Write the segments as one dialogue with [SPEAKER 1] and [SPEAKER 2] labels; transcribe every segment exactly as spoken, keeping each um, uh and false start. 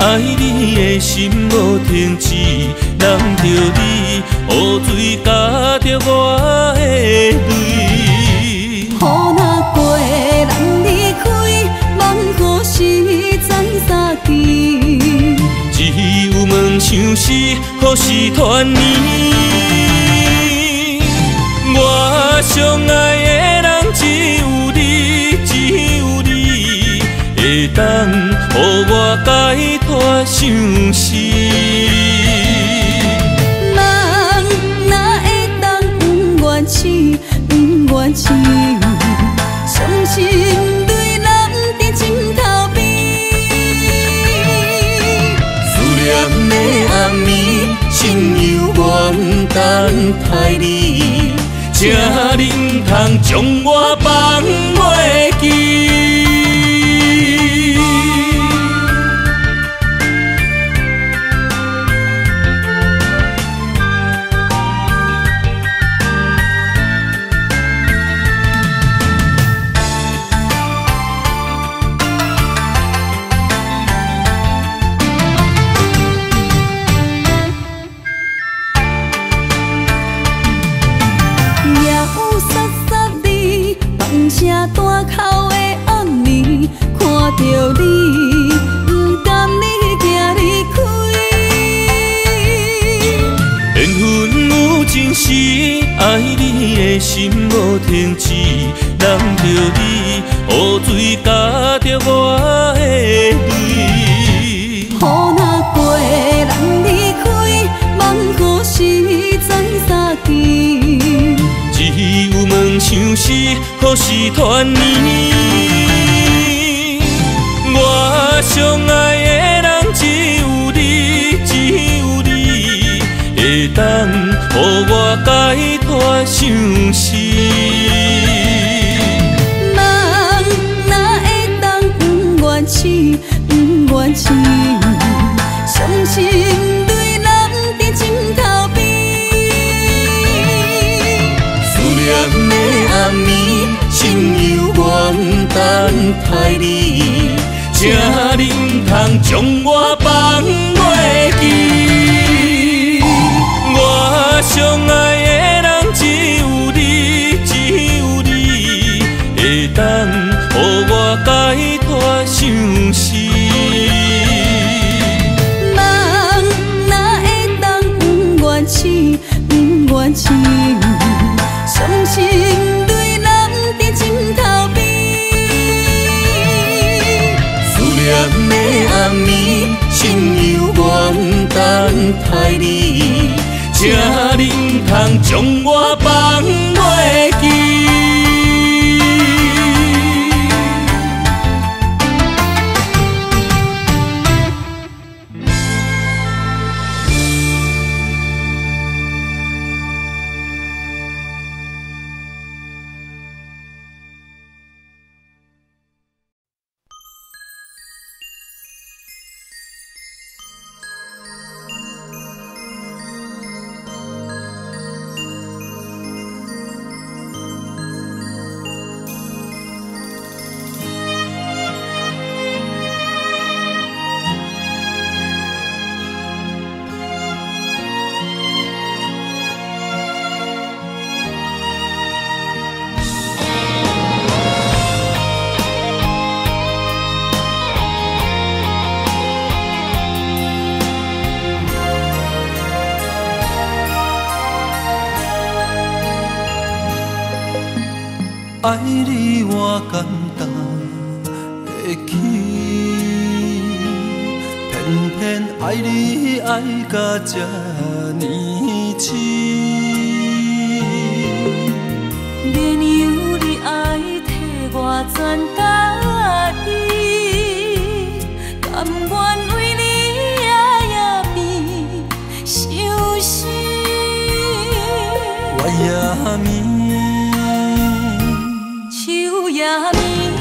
[SPEAKER 1] 爱你的心无停止，难着你雨水加着我的泪。
[SPEAKER 2] 雨若过，人离开，望何时再相见？
[SPEAKER 1] 只有问相思，何时团圆？我相爱的人只有你，只有你会当予我解脱相思。
[SPEAKER 2] 人哪会当不愿痴，不愿痴？伤心对人伫枕头边。思念的暗暝，心犹原等待你。
[SPEAKER 1] 这你唔通将我放袂记。
[SPEAKER 2] 大口的暗暝，看着你，不甘你行离开。
[SPEAKER 1] 缘分有真实，爱你的心无停止，难着你雨水加着我的泪。
[SPEAKER 2] 雨若过，人离开，望何时再相见？
[SPEAKER 1] 只有问相思，何时团圆？我相爱的人只有你，只有你会当予我解脱相思。
[SPEAKER 2] 人哪会当不愿痴，不愿痴？伤心对人伫枕头边。的暗暝，心犹原等待你。
[SPEAKER 1] 这你唔通将我放袂记。我相爱的人只有你，只有你会当予我解脱相思。
[SPEAKER 2] 人哪会当不愿痴，不愿痴？伤心对人伫枕头边。思念的暗暝，心犹原等待你。
[SPEAKER 1] 这你唔通将我放袂记。爱你我简单会起，偏偏爱你爱到这呢痴。
[SPEAKER 2] 免由你爱替我全家己，甘愿为你夜夜眠伤心。
[SPEAKER 1] 我夜眠。
[SPEAKER 2] 夜眠，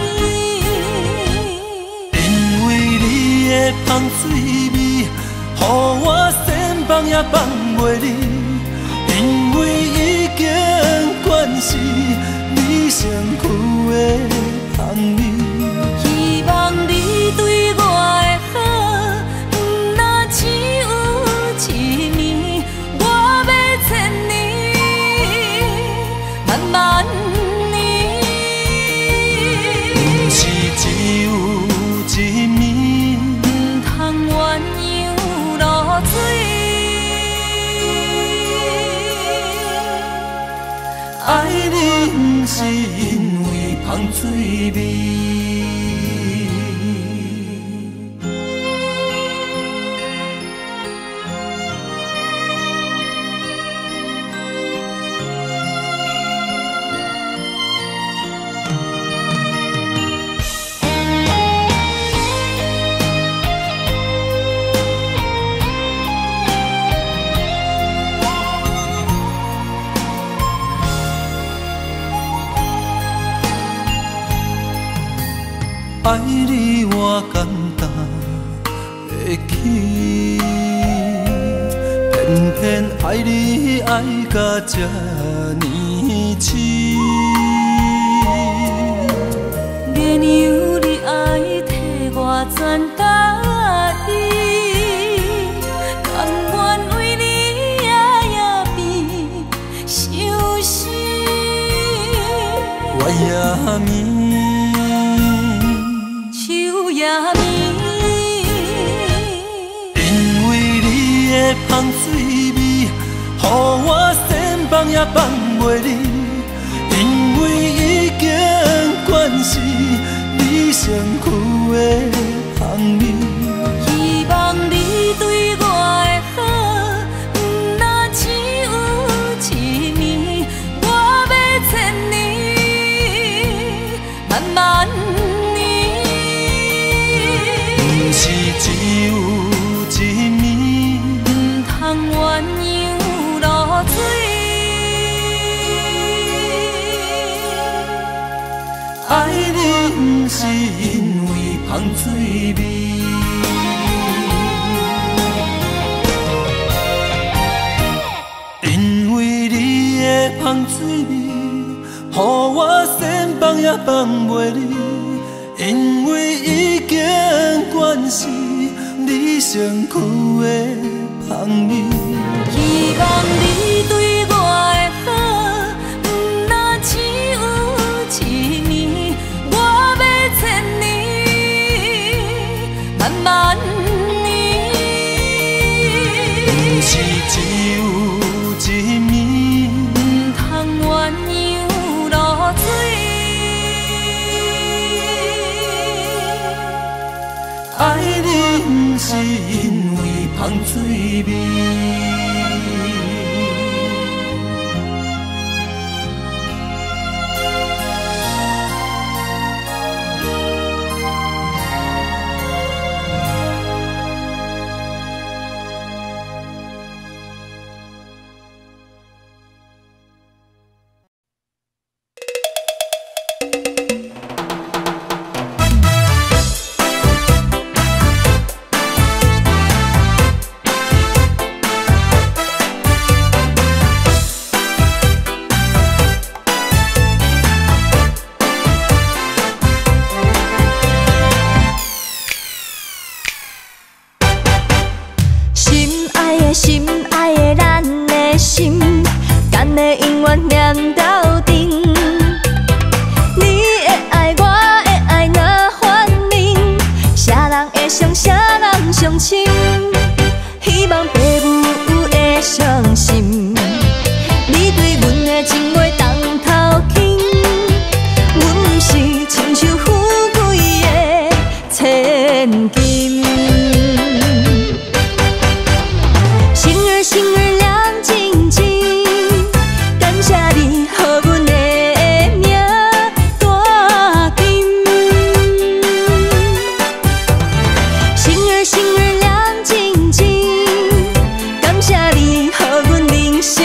[SPEAKER 1] 因为你的香水味，予我先放也放袂离。因为已经惯是你身躯的香味，
[SPEAKER 2] 希望你对我的好， 水。
[SPEAKER 1] 爱你不是因为香水味。爱你我简单会起，偏偏爱你爱到这呢痴。
[SPEAKER 2] 月娘你爱替我全家己，甘愿为你夜夜变伤心。
[SPEAKER 1] 我也眠。因为你的香水味，予我先放也放袂离。因为已经惯是你身躯的香味。
[SPEAKER 2] 希望你对我的好，不那只有一年，我要千年，慢慢。
[SPEAKER 1] 是只有一暝，
[SPEAKER 2] 唔通鸳鸯落水。
[SPEAKER 1] 爱你不是因为香水味，因为你的香水味，予我先放也放袂离。因为已经惯是你身躯的香味。
[SPEAKER 2] 希望你对我的好，不那只有一年，我要千年，慢慢年。
[SPEAKER 1] 不是只有一暝，
[SPEAKER 2] 唔通鸳鸯落水。
[SPEAKER 1] 爱你不是因为香水味。
[SPEAKER 2] 心爱的咱的心，敢会永远念到顶。你的爱，我的爱，若反面，啥人会伤，啥人伤心？希望父母会相信，你对阮的情话当头轻。阮不是亲像富贵的千金。心儿亮晶晶，感谢你予阮的命大金。心儿心儿亮晶晶，感谢你予阮人生。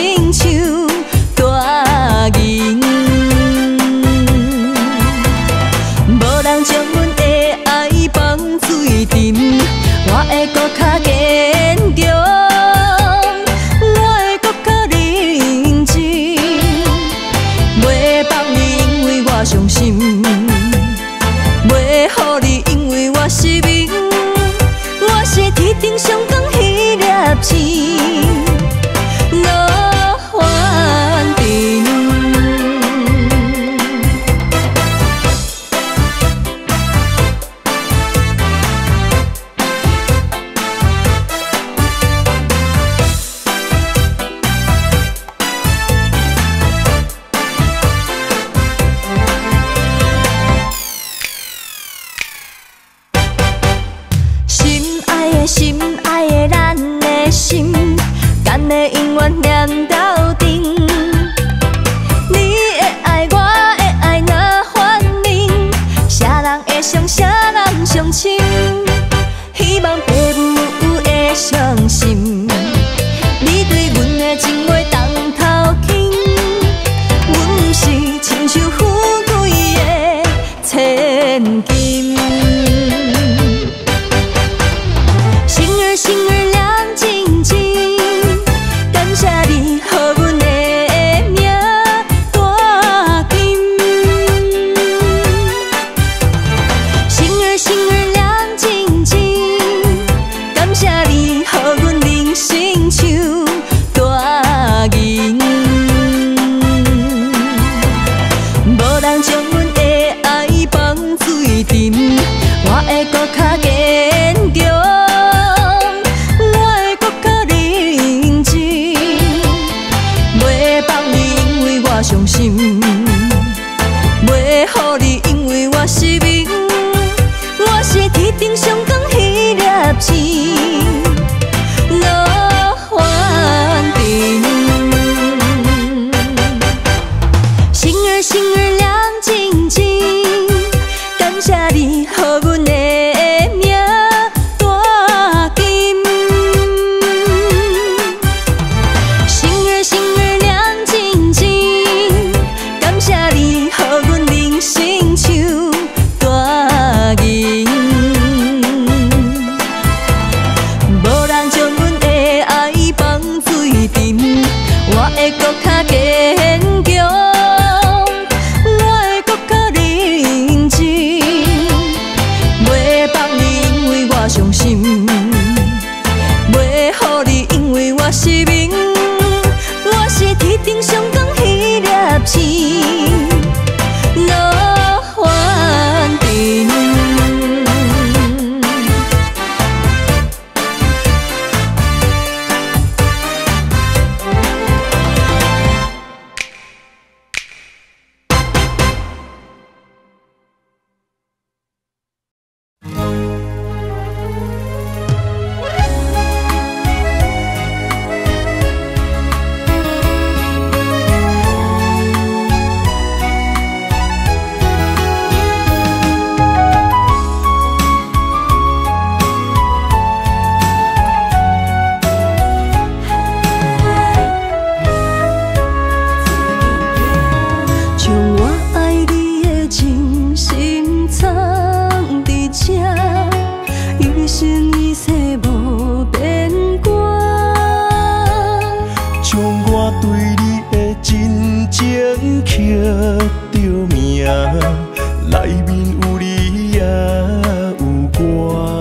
[SPEAKER 3] 着名，内面有你也有我。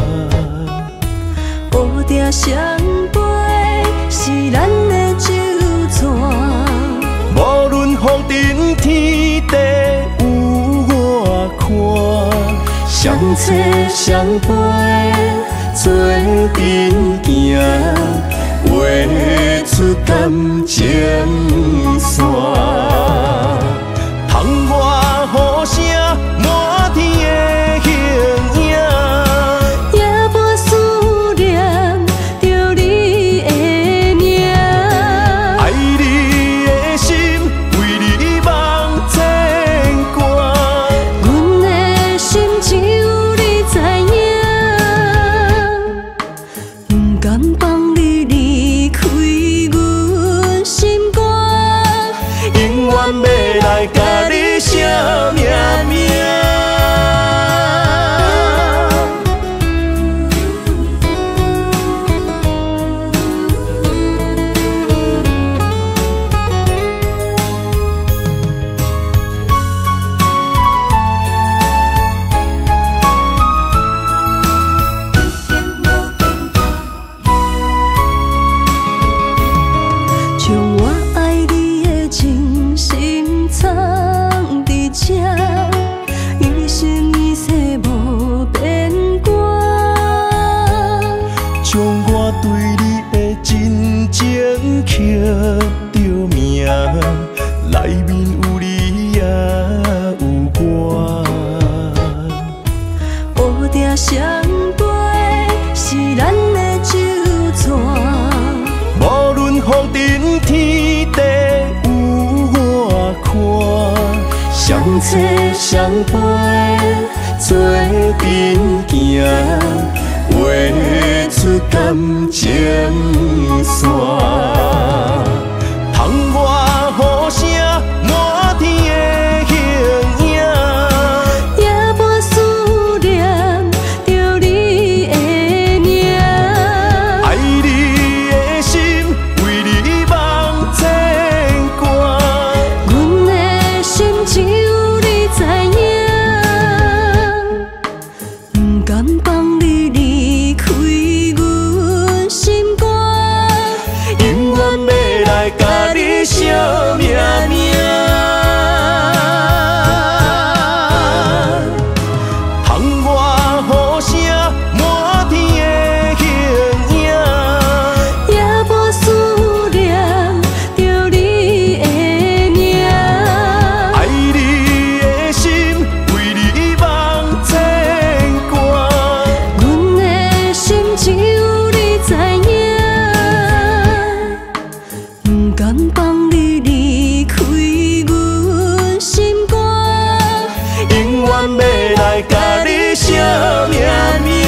[SPEAKER 2] 乌蝶双飞是咱的酒泉，
[SPEAKER 3] 无论风尘天地有我看，相扯相陪做阵行，画出感情线。窗外雨声满天的形影，
[SPEAKER 2] 也无思念着你的名。
[SPEAKER 3] 爱你的心为你梦牵挂，
[SPEAKER 2] 阮的心只有你知影，不甘放你离开阮心肝，
[SPEAKER 3] 永远要来甲你写命名。
[SPEAKER 2] 将我爱你的真心藏伫这，一生一世无变卦。
[SPEAKER 3] 将我对你的真情刻着名，内面有你也有我。
[SPEAKER 2] 乌蝶双飞是咱的酒泉，
[SPEAKER 3] 无论风尘天地有我看，相扯相陪做阵行，画出感情线。窗外雨声满天的形影，
[SPEAKER 2] 也无思念着你的名。
[SPEAKER 3] 爱你的心为你梦牵挂，
[SPEAKER 2] 阮的心只有你知影，不甘放你离开阮心肝，
[SPEAKER 3] 永远要来甲你写命名。窗外雨声满天的形影，
[SPEAKER 2] 也无思念着你的名。
[SPEAKER 3] 爱你的心为你梦牵挂，
[SPEAKER 2] 阮的心只有你知影，不甘放你离开阮心肝，
[SPEAKER 3] 永远要来甲你写命名。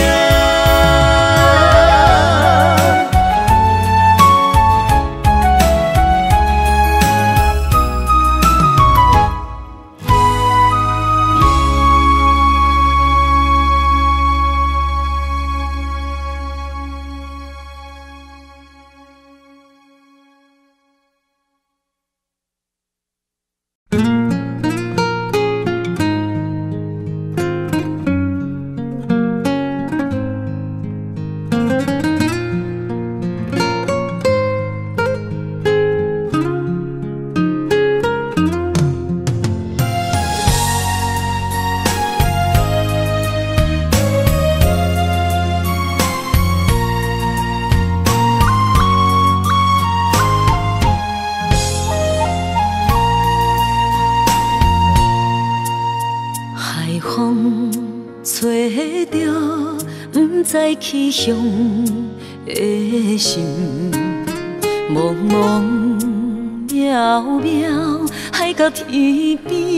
[SPEAKER 2] 海风吹着不知去向的心，茫茫渺渺海到天边，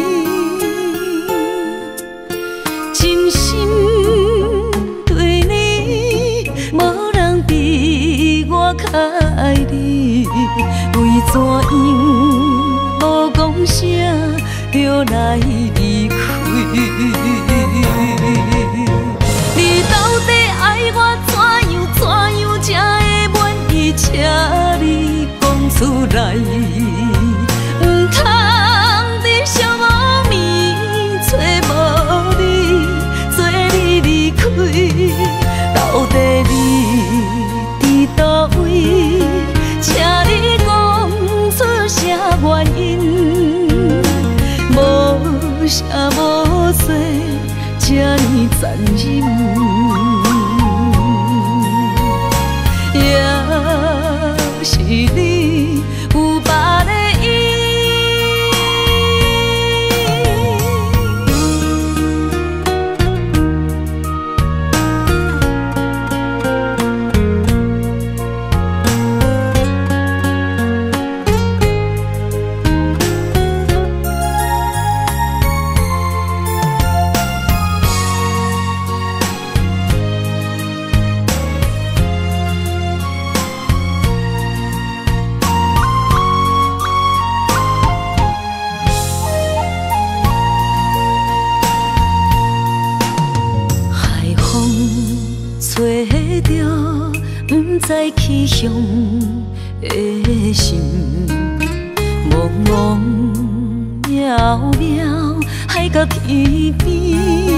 [SPEAKER 2] 真心对你无人比我较爱你，为怎样无讲声就来离开？你到底爱我怎样怎样才会满意？请你讲出来，唔通请你讲出啥原因？无声无息，这呢残忍，也是你有别的意。在起向的心，茫茫渺渺，海到天边。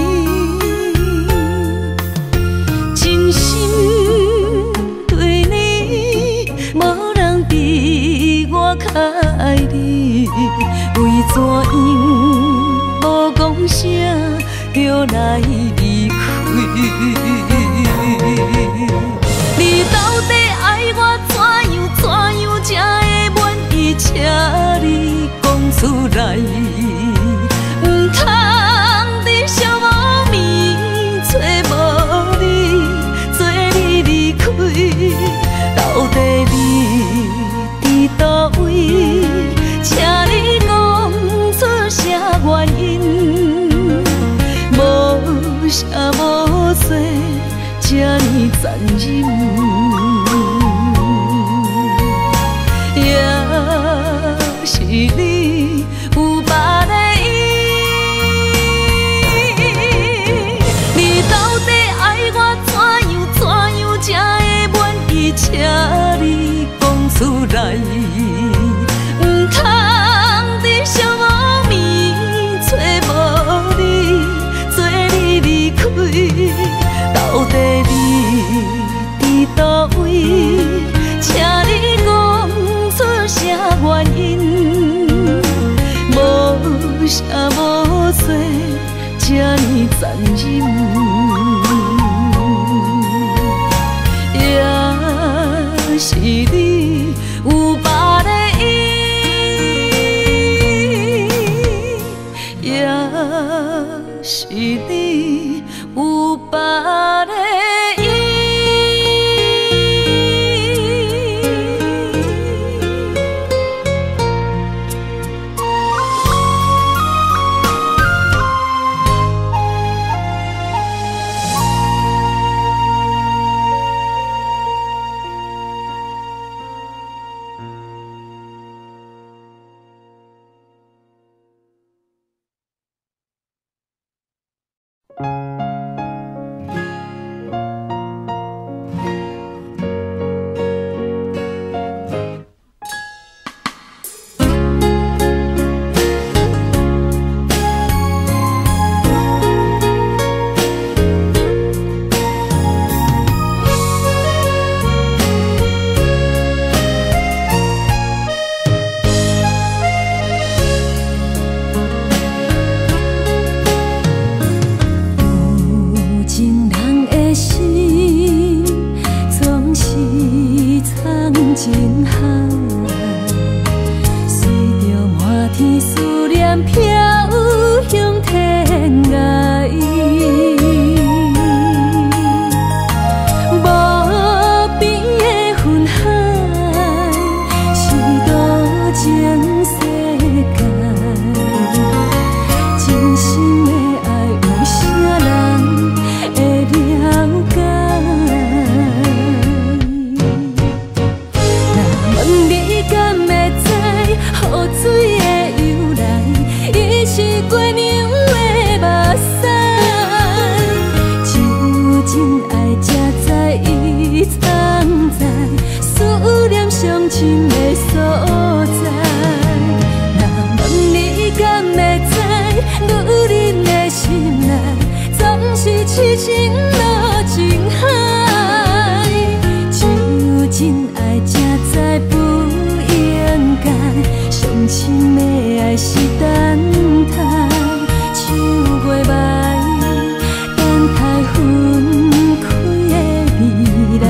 [SPEAKER 2] 真心对你，无人比我较爱你。为怎样无讲声就来离开？你到底爱我怎样怎样才会满意？请你讲出来，唔通伫寂无眠找无你，做你离开。到底你伫倒位？请你讲出啥原因？无声无息，这呢残忍，也是你有别的意。你到底爱我怎样怎样才会满意？请你讲出来，唔通伫寂无眠找无你，做你离开。到底你伫倒位？请你讲出啥原因？无声无息，这呢残忍，也是你有别的意，也是你有别的意。 情的爱是等待，唱过来，等待分开的未来。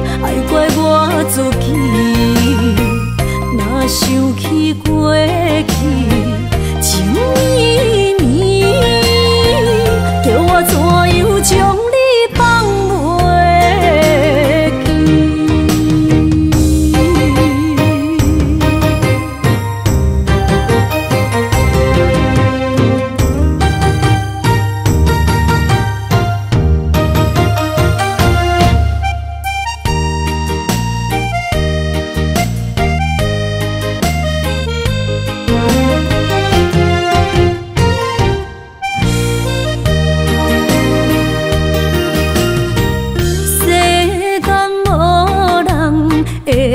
[SPEAKER 2] 想起过去。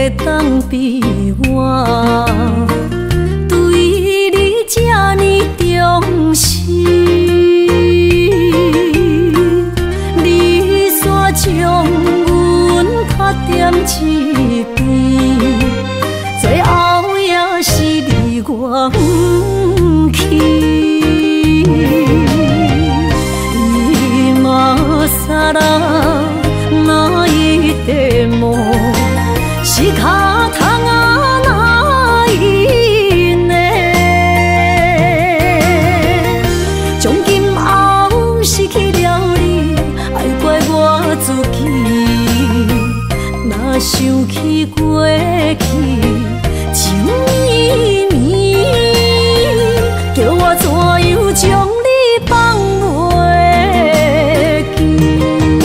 [SPEAKER 2] 当比我对你这呢重视，你煞将阮拍点一边，最后也是离我不去。伊嘛撒啦那一地梦，是脚痛啊那一呢？从今后失去了你，爱怪我自己。若想起过去，情绵绵，叫我怎样将你放袂记？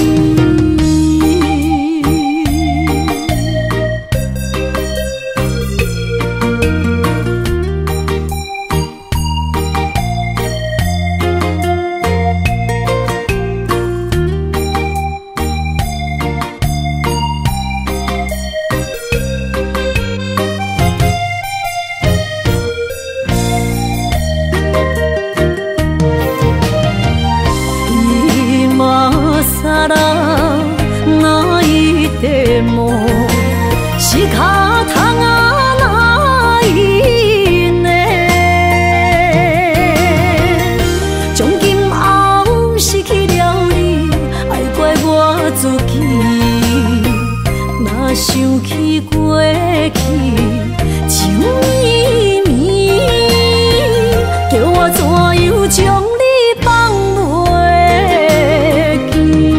[SPEAKER 2] 撒啦那一地梦，是脚痛啊那一呢？从今后失去了你，爱怪我自己。若想起过去，情绵绵，叫我怎样将你放袂记？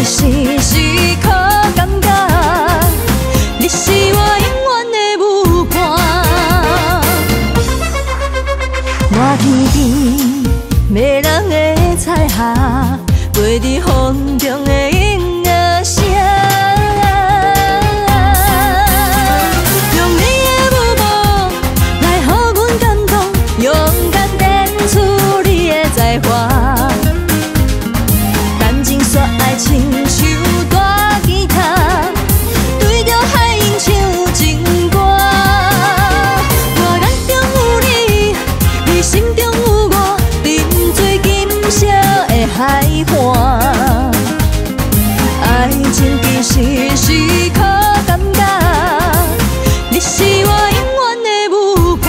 [SPEAKER 2] 时时刻感觉，你是我永远的舞伴。满天边，迷人的彩霞，飞伫风中的音乐声。用你的舞步来予阮感动，勇敢展出你的才华。爱亲手弹吉他，对着海音唱情歌。我眼中有你，你心中有我，沉醉今宵的海岸。爱情其实时刻感觉，你是我永远的舞伴。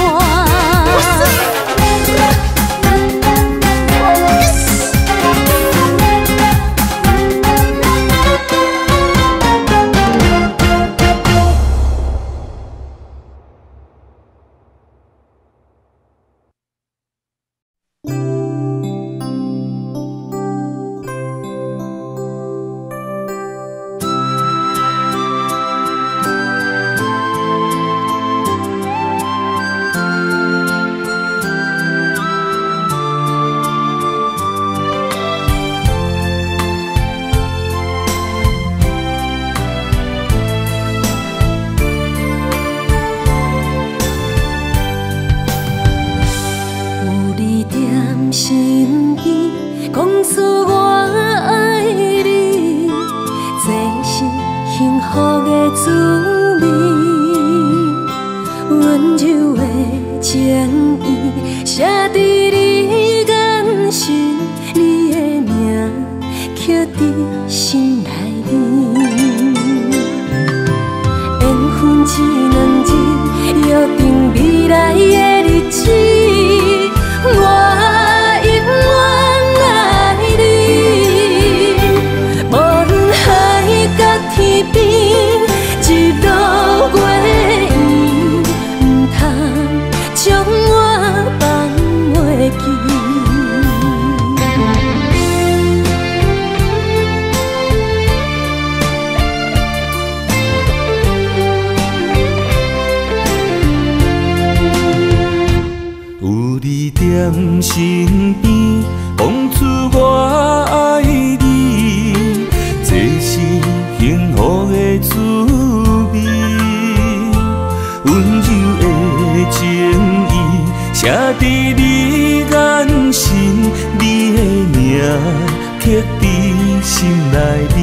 [SPEAKER 1] 身边讲出我爱你，这是幸福的滋味。温柔的情意写在你眼神，你的名刻在心内面。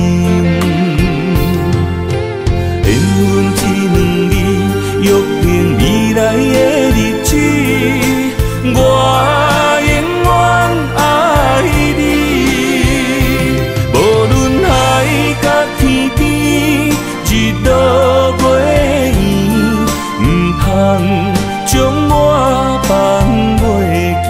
[SPEAKER 1] 缘分一两字，约定未来的日子。我永远爱你，无论海角天边，日落月圆，唔通将我放袂记。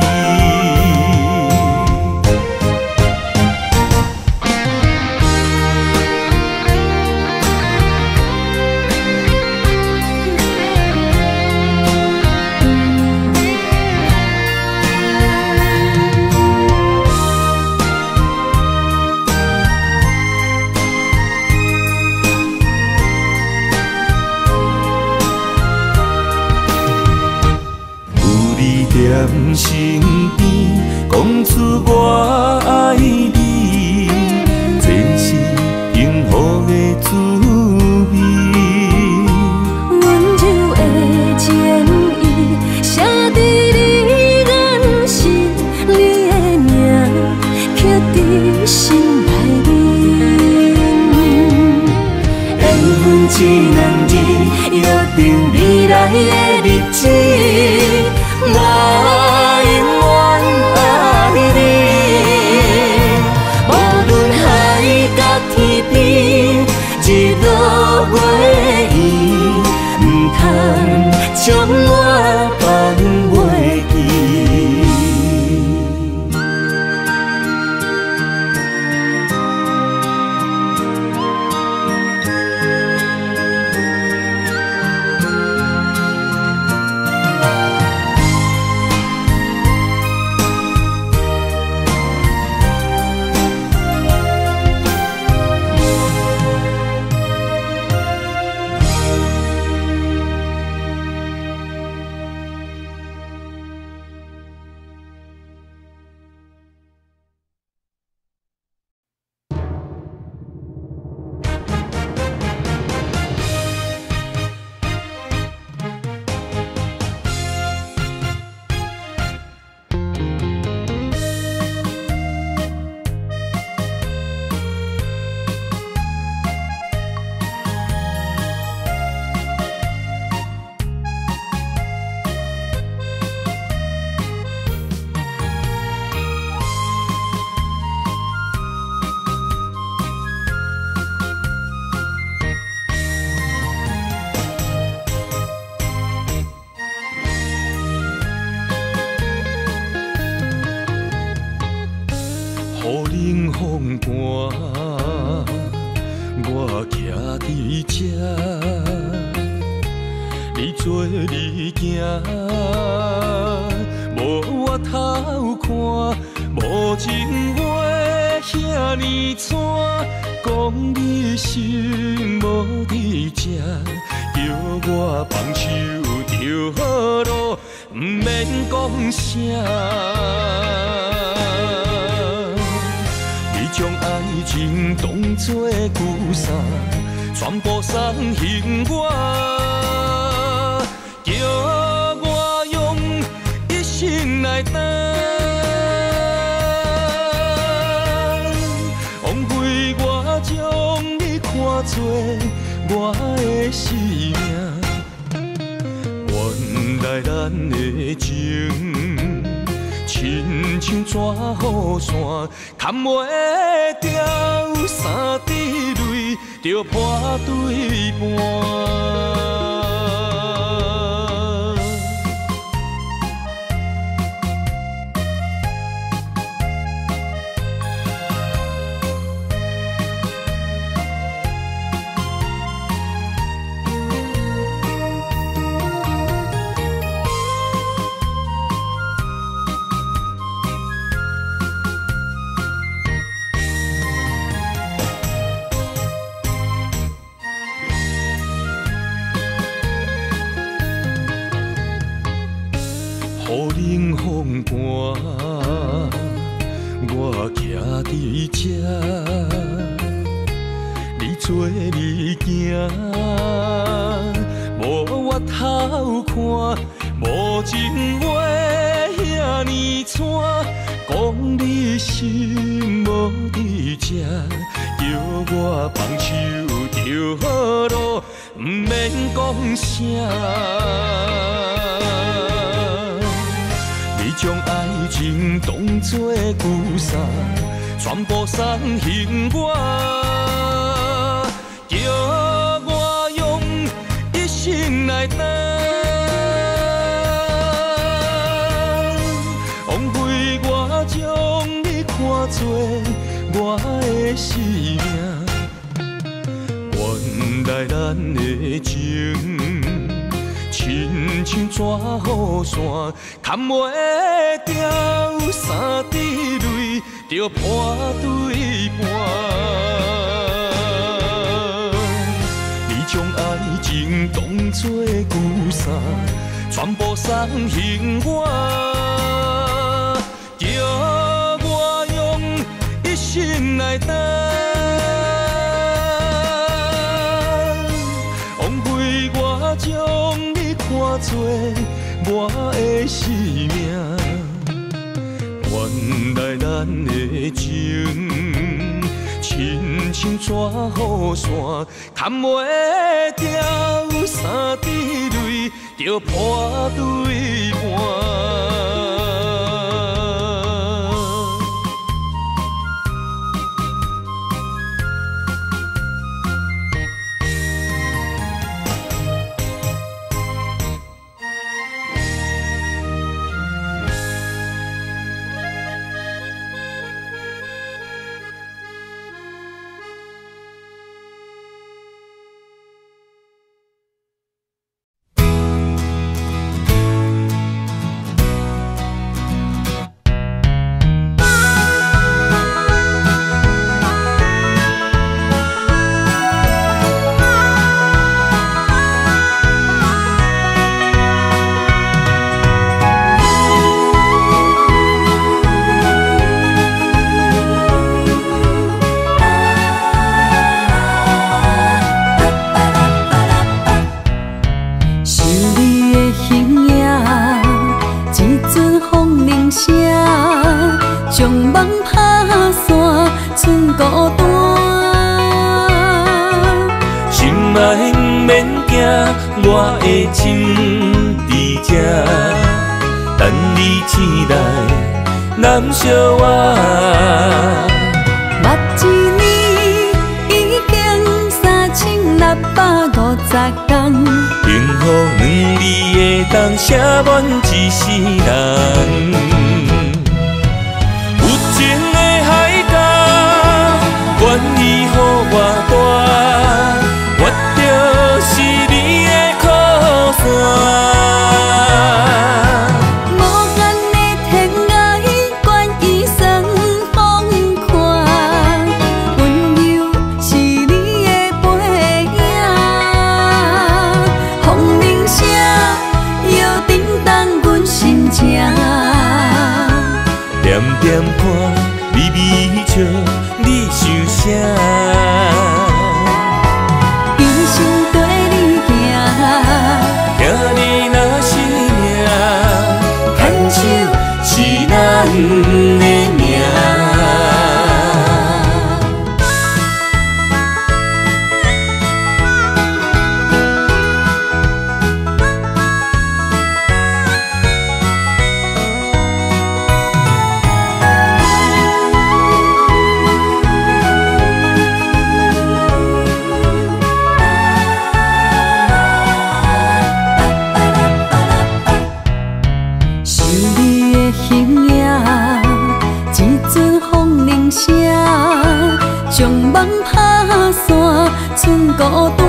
[SPEAKER 1] 在身边，讲出我爱你，这是幸福的滋味。
[SPEAKER 2] 温柔的情意写在你眼神，你的名刻在心内面。缘分一两字，约定未来的日子。我永远爱你，无论海角天边，日落月圆，唔通将我放袂记。
[SPEAKER 3] 我徛伫这，你做你行，无我头看，无情话遐尼惨，讲你心无伫这，叫我放手就好咯，毋免讲啥。将爱情当作旧衫，全部送还我，叫我用一生来等，枉费我将你看作我的生命，原来咱的情。亲像纸雨伞，砍袂掉，三滴泪就破对半。雨冷风寒，我徛伫这，你做你行，无我头看，无情话遐尼惨，讲你心无伫这，叫我放手就好咯，毋免讲啥。将爱情当作旧衫，全部送还我，叫我用一生来等，枉费我将你看作我的生命，原来咱的情。亲像纸雨伞，砍袂掉，三滴泪就破对半。你将爱情当作旧衫，全部送还我，叫我用一生来等。将你看作我的生命，原来咱的情，亲像纸雨伞，砍袂掉，三滴泪就破对半。我的心伫这，等你醒来，难相我。
[SPEAKER 2] 目一年已经三千六百五十天，
[SPEAKER 3] 幸福两字会当写满一世人。有情的海角，
[SPEAKER 2] 将梦拍散，剩孤单。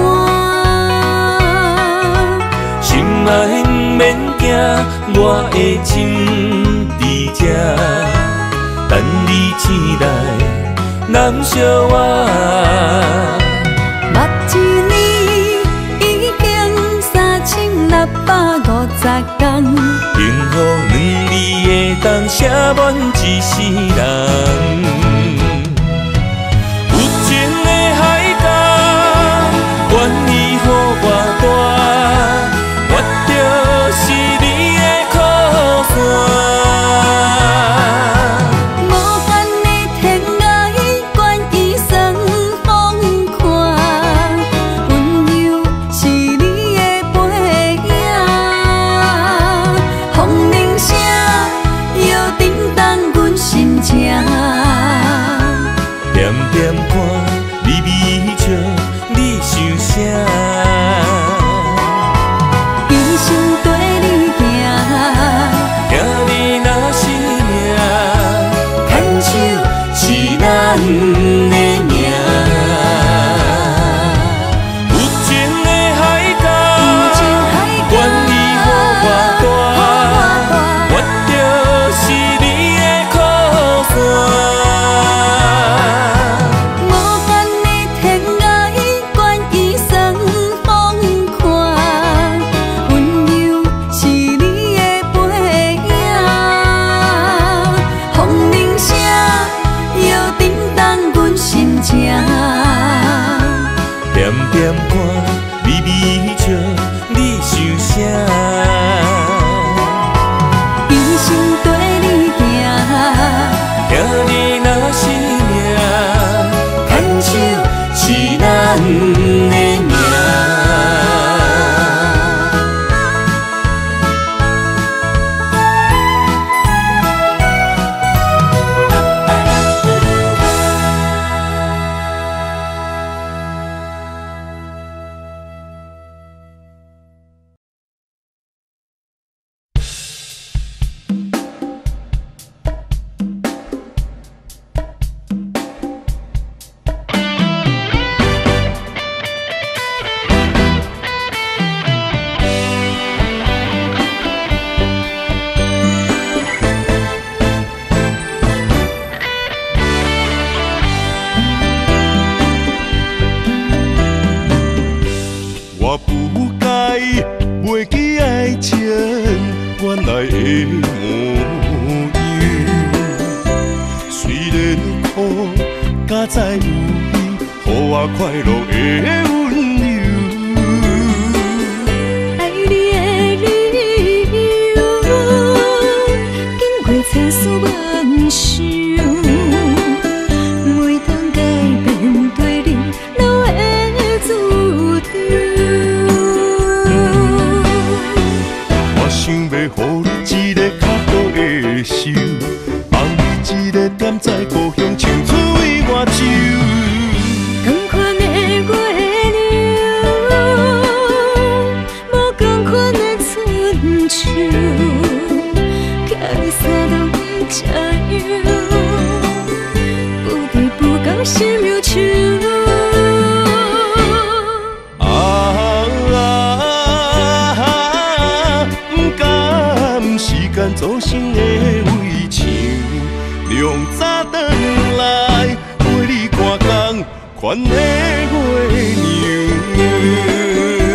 [SPEAKER 1] 心爱不免惊，我的心伫这，等你醒来，难相我。
[SPEAKER 2] 目一年已经三千六百五十天，
[SPEAKER 1] 幸福两字会当写满一世人。有情的海角，愿意予我大，我就是你的靠山。
[SPEAKER 2] 无限的天涯，愿意算风看，温柔是你的背影。风铃声摇叮当阮心情，
[SPEAKER 1] 点点看，微微笑，你想啥？
[SPEAKER 2] 一生跟你行，
[SPEAKER 1] 行你若是命，牵手是咱的命。有情的海角，愿意予我大，我就是你的靠山。
[SPEAKER 2] 无限的天涯，愿意算风看，温柔是你的背影。风铃声摇叮当阮心情，
[SPEAKER 1] 点点看，微微笑，你想啥？
[SPEAKER 2] 一生跟你行，
[SPEAKER 1] 行你若是命，牵手是咱的命。
[SPEAKER 3] 我不该袂记爱情原来的模样，虽然苦，敢知有你，予我快乐的温柔。
[SPEAKER 2] 爱你的理由，经过千丝万绪，每当改变对你留的注定。
[SPEAKER 3] 我想要予你一个较好的手，放你一个点在故乡唱出我手。
[SPEAKER 2] 同款的月亮，无同款的春秋，寄你三冬佳肴，不离不讲心忧愁。
[SPEAKER 3] 造成的围墙，量早转来陪你看工，款的月娘。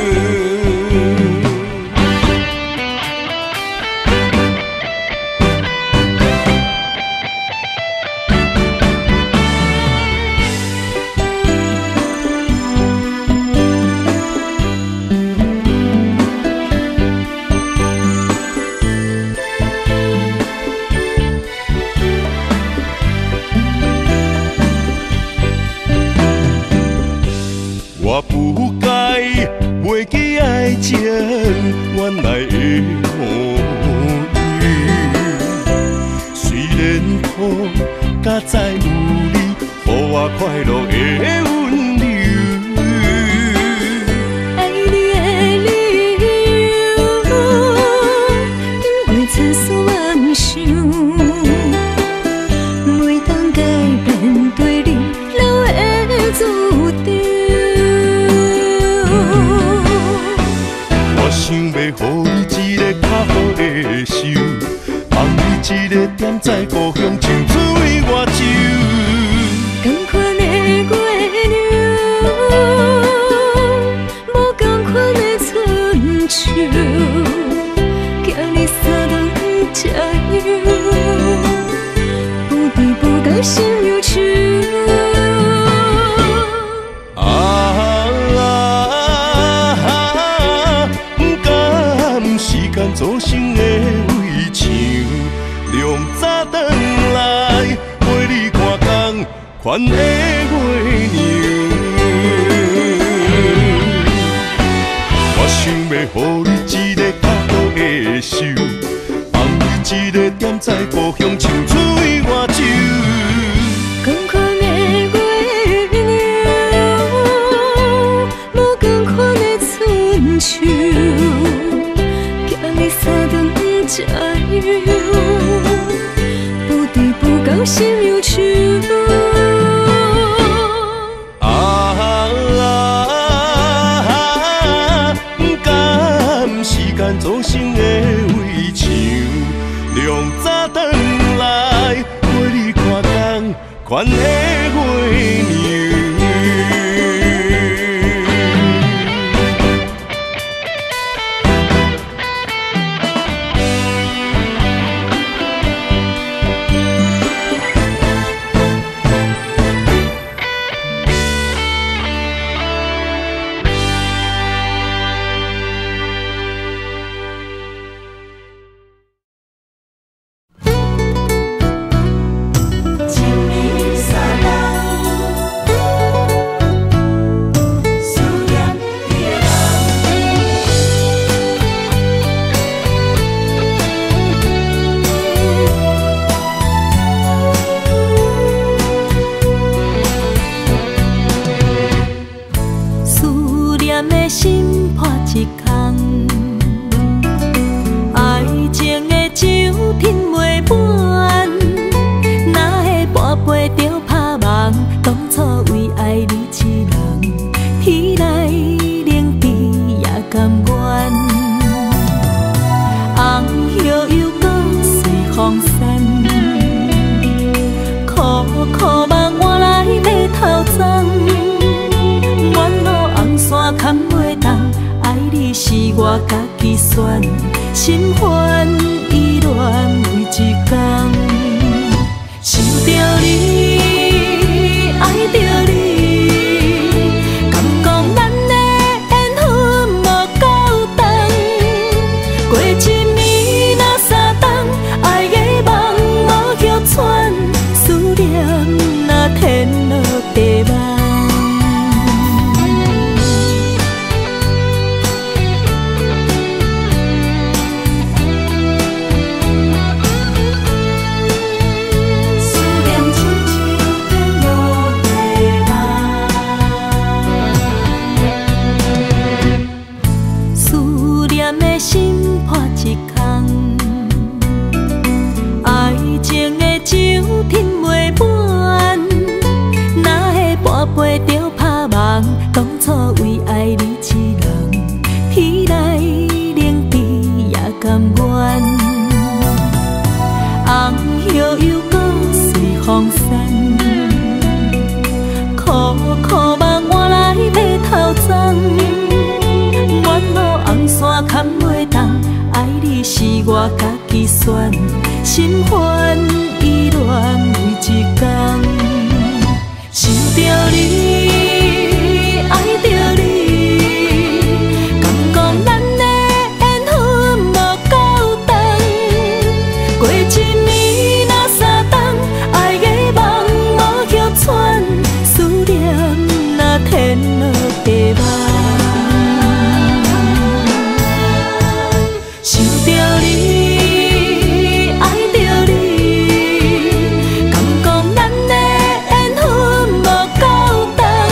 [SPEAKER 3] 我不该袂记爱情原来的模样，虽然苦，敢知有你，予我快乐的温柔。
[SPEAKER 2] 爱你的理由，经过千丝万绪，每当改变对你留的。
[SPEAKER 3] 衷心的围墙，凉早转来陪你看工款的月娘。我想要予你一个较好的手，放你一个踮在故乡青翠外洲。
[SPEAKER 2] 光款的月娘，无光款的春秋，行你三顿才有，不对不讲心忧愁。
[SPEAKER 3] 终生的围墙，凉早转来陪你看工款的月娘。
[SPEAKER 2] 我家己选，心烦意乱为一天，想着你，爱着你，敢讲咱的缘分无够长，过一暝若三冬，爱的梦无许喘，思念若天落地网。当初为爱你一人，天来冷滴也甘愿。红叶又搁随风散，苦苦梦换来马头鬃。远路红线牵袂动，爱你是我家己选，心烦意乱为一天，想着你。爱着你，敢讲咱的缘分无够长，过一暝若三冬，爱的梦无许喘，思念若天落地网。想着你，爱着你，敢讲咱的缘分无够长。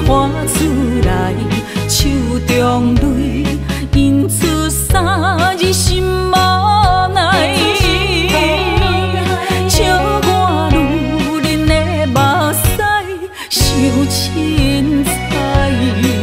[SPEAKER 4] 花出来，手中泪印出三字心无奈。笑我女人的目屎受凊彩。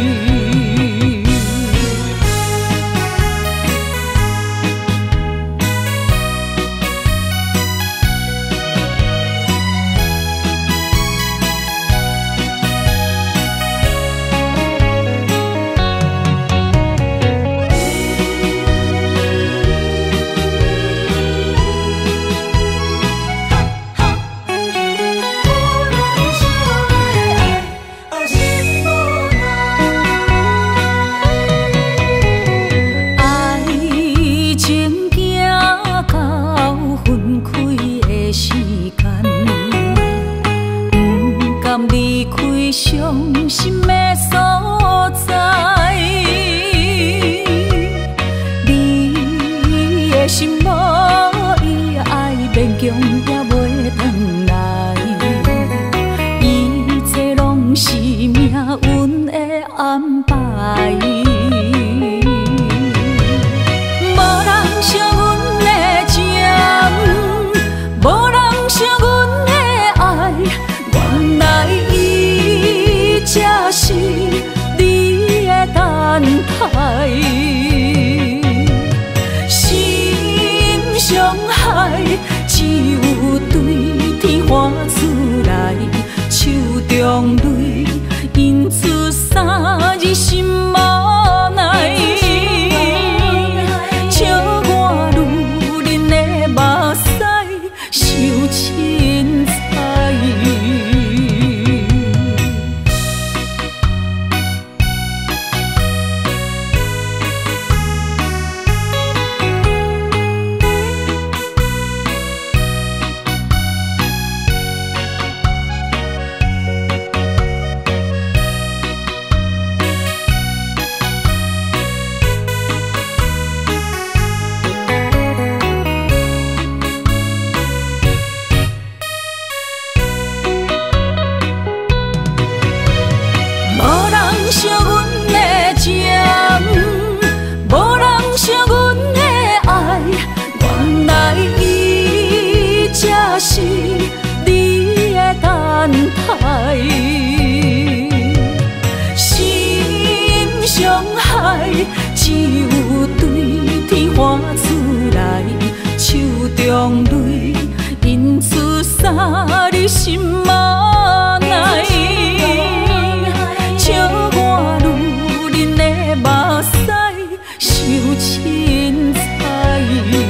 [SPEAKER 4] 伤心的所在，你的心无伊爱勉强也袂转来，一切拢是命运的安排。无人惜阮的情，无人惜阮的爱，原来才是你的等待，心伤害只有对天花出来，手中泪印出三字心无奈。笑我女人的目屎受凊彩。惜阮的情，无人惜阮的爱，原来伊才是你的等待。心伤害只有对天花出来，手中泪印出三字心无奈。笑我女人的目屎受凊彩。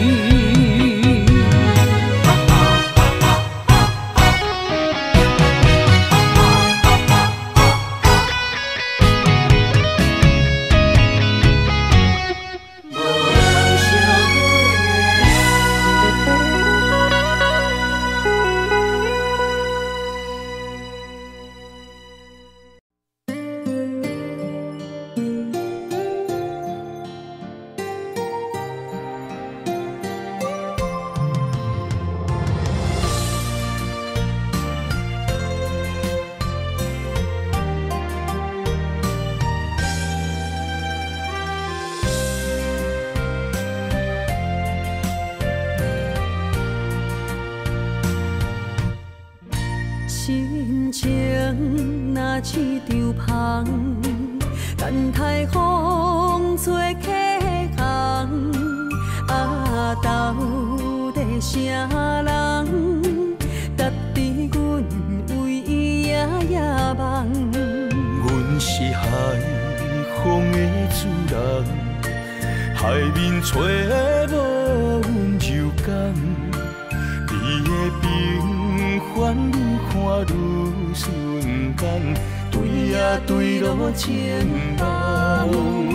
[SPEAKER 4] 心情若一场风，等待风吹客行。啊，到底啥人值得阮为伊夜夜梦？
[SPEAKER 3] 阮是海风的主人，海面吹的无阮柔感，你的平凡愈看愈瞬间，对啊对路前梦。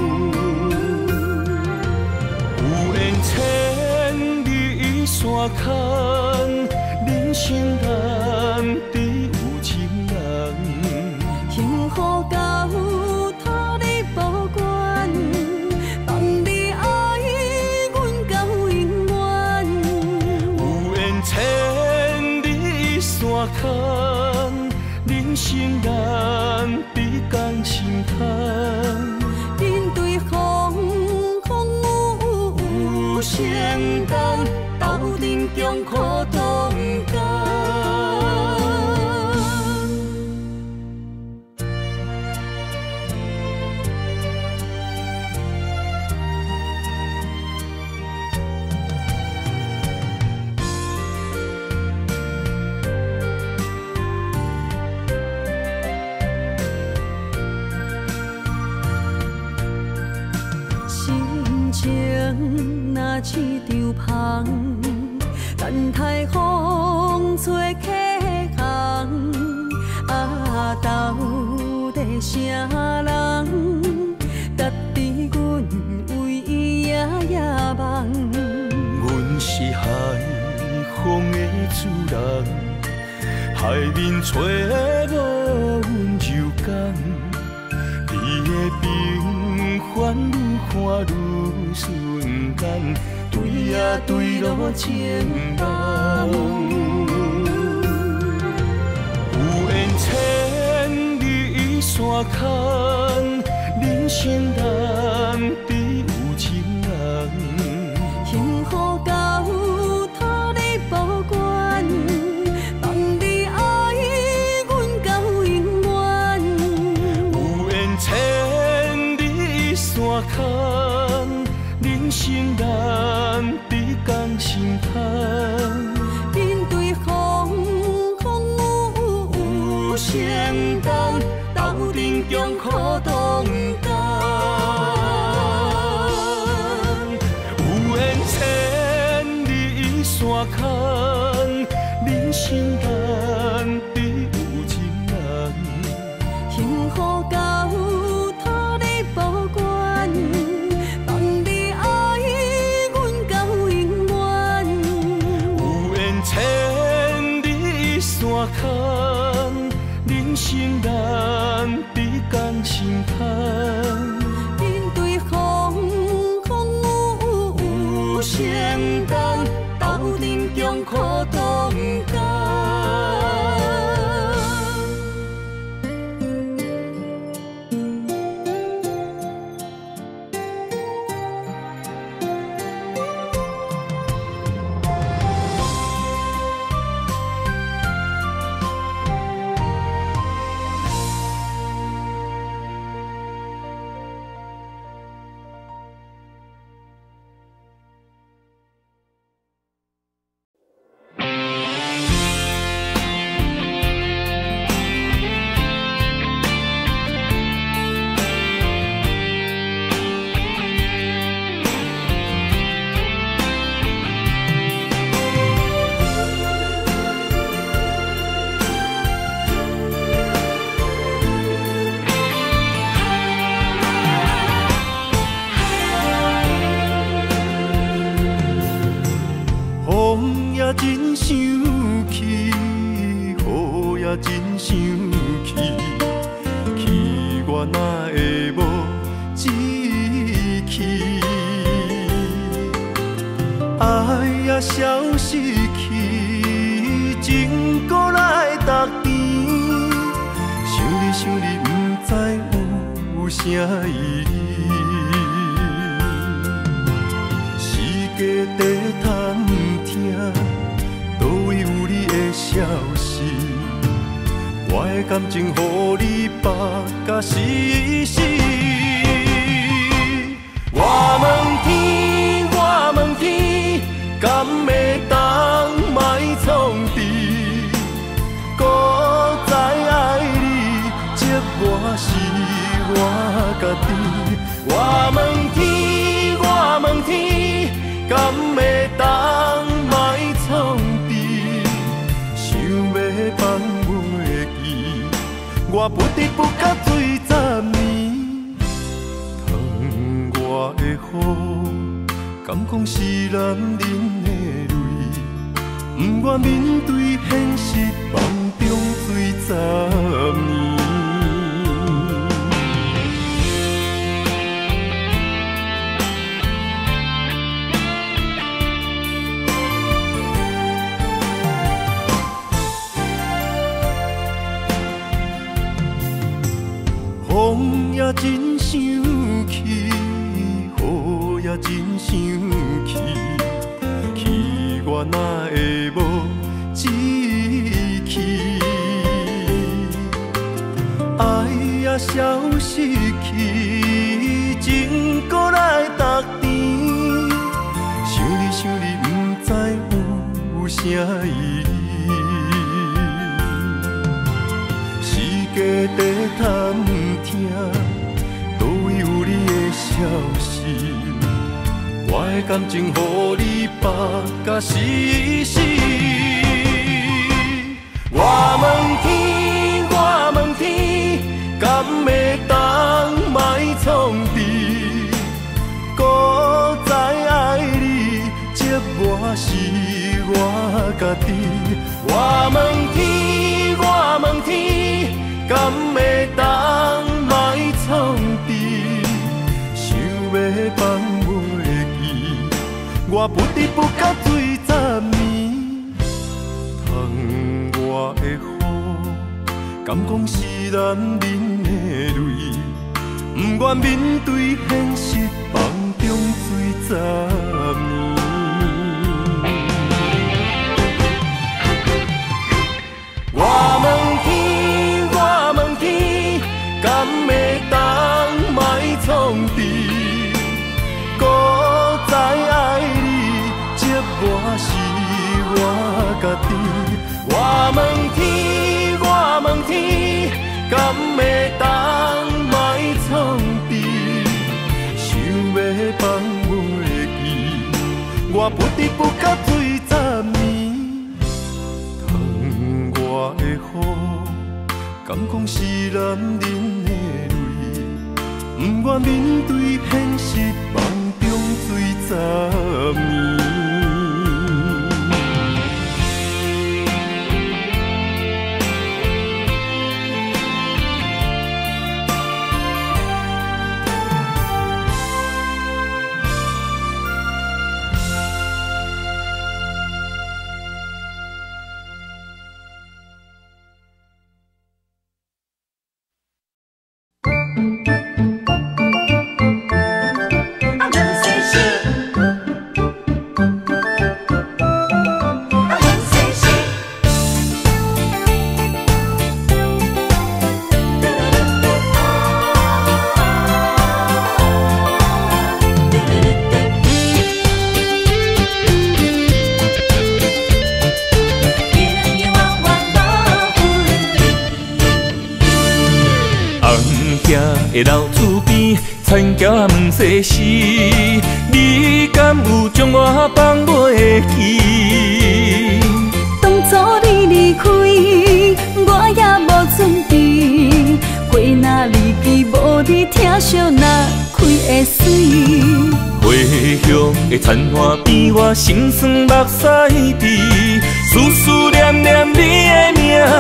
[SPEAKER 3] 有缘千里山坎，人生难得有情人。
[SPEAKER 4] 幸福到托你保管，放你爱阮到永远。
[SPEAKER 3] 有缘千里山坎，人人生难比讲心痛。
[SPEAKER 4] 面对风风雨雨成功，斗阵中苦同甘。若市场芳，等待风吹客行。啊，到底啥人，值得阮为伊夜夜梦？
[SPEAKER 3] 阮是海风的主人，海面吹无阮柔感，你的平凡愈看愈顺眼，对啊对路情梦。有缘千里山牵，人生难比有情人。
[SPEAKER 4] 幸福到托你保管，放你爱阮到永远。
[SPEAKER 3] 有缘千里山牵，人生难比讲心痛。
[SPEAKER 4] 面对风风雨雨成功，斗阵中苦同甘。
[SPEAKER 3] 有缘千里山牵，人生难比有情人。
[SPEAKER 4] 幸福到托你保管，放你爱阮到永远。
[SPEAKER 3] 有缘千里山牵，人生难比讲心痛。
[SPEAKER 4] 面对风风雨雨成功，斗阵中苦同甘。
[SPEAKER 3] 真生气，雨也真生气，气我哪会无志气？爱也消失去，情搁来逐甜。想你想你，不知有啥意义。世界在探听。倒位有你的消息？我的感情，予你绑甲死死。我问天，我问天，敢会当莫创治？搁再爱你，责我是我家己。我问天，我问天，敢会当莫创治？想要放袂记，我不得不甲醉十年。窗外的雨，敢讲是男人的泪？不愿面对现实，梦中醉十年。 真想去，雨也真想去，去我哪会无志气？爱也消失去，情搁来逐甜。想你想你，不知有啥意义。世界在探听，倒位有你的消息？我的感情，予你绑甲死死。我问天，我问天，敢会当莫创治？搁再爱你，这我是我家己。我问天，我问天，敢会当莫创治？想要放袂记，我不得不甲水十年。窗外的雨，敢讲是男人的泪？不愿面对现实，放中水十年。我问天，我问天，敢会当莫创治？搁再爱你，这我是我家己。我问天，我问天，敢会当莫创治？想要放袂记，我不得不甲水十年。窗外的雨，敢讲是男人的泪？不愿面对现实，放中水十年。
[SPEAKER 1] 的老厝边，田桥也问世事，你敢有将我放袂记？
[SPEAKER 4] 当初你离开，我也无准备，花若离枝，无你疼惜若开会水。
[SPEAKER 1] 花香的残花边，我心酸目屎滴，思思念念你的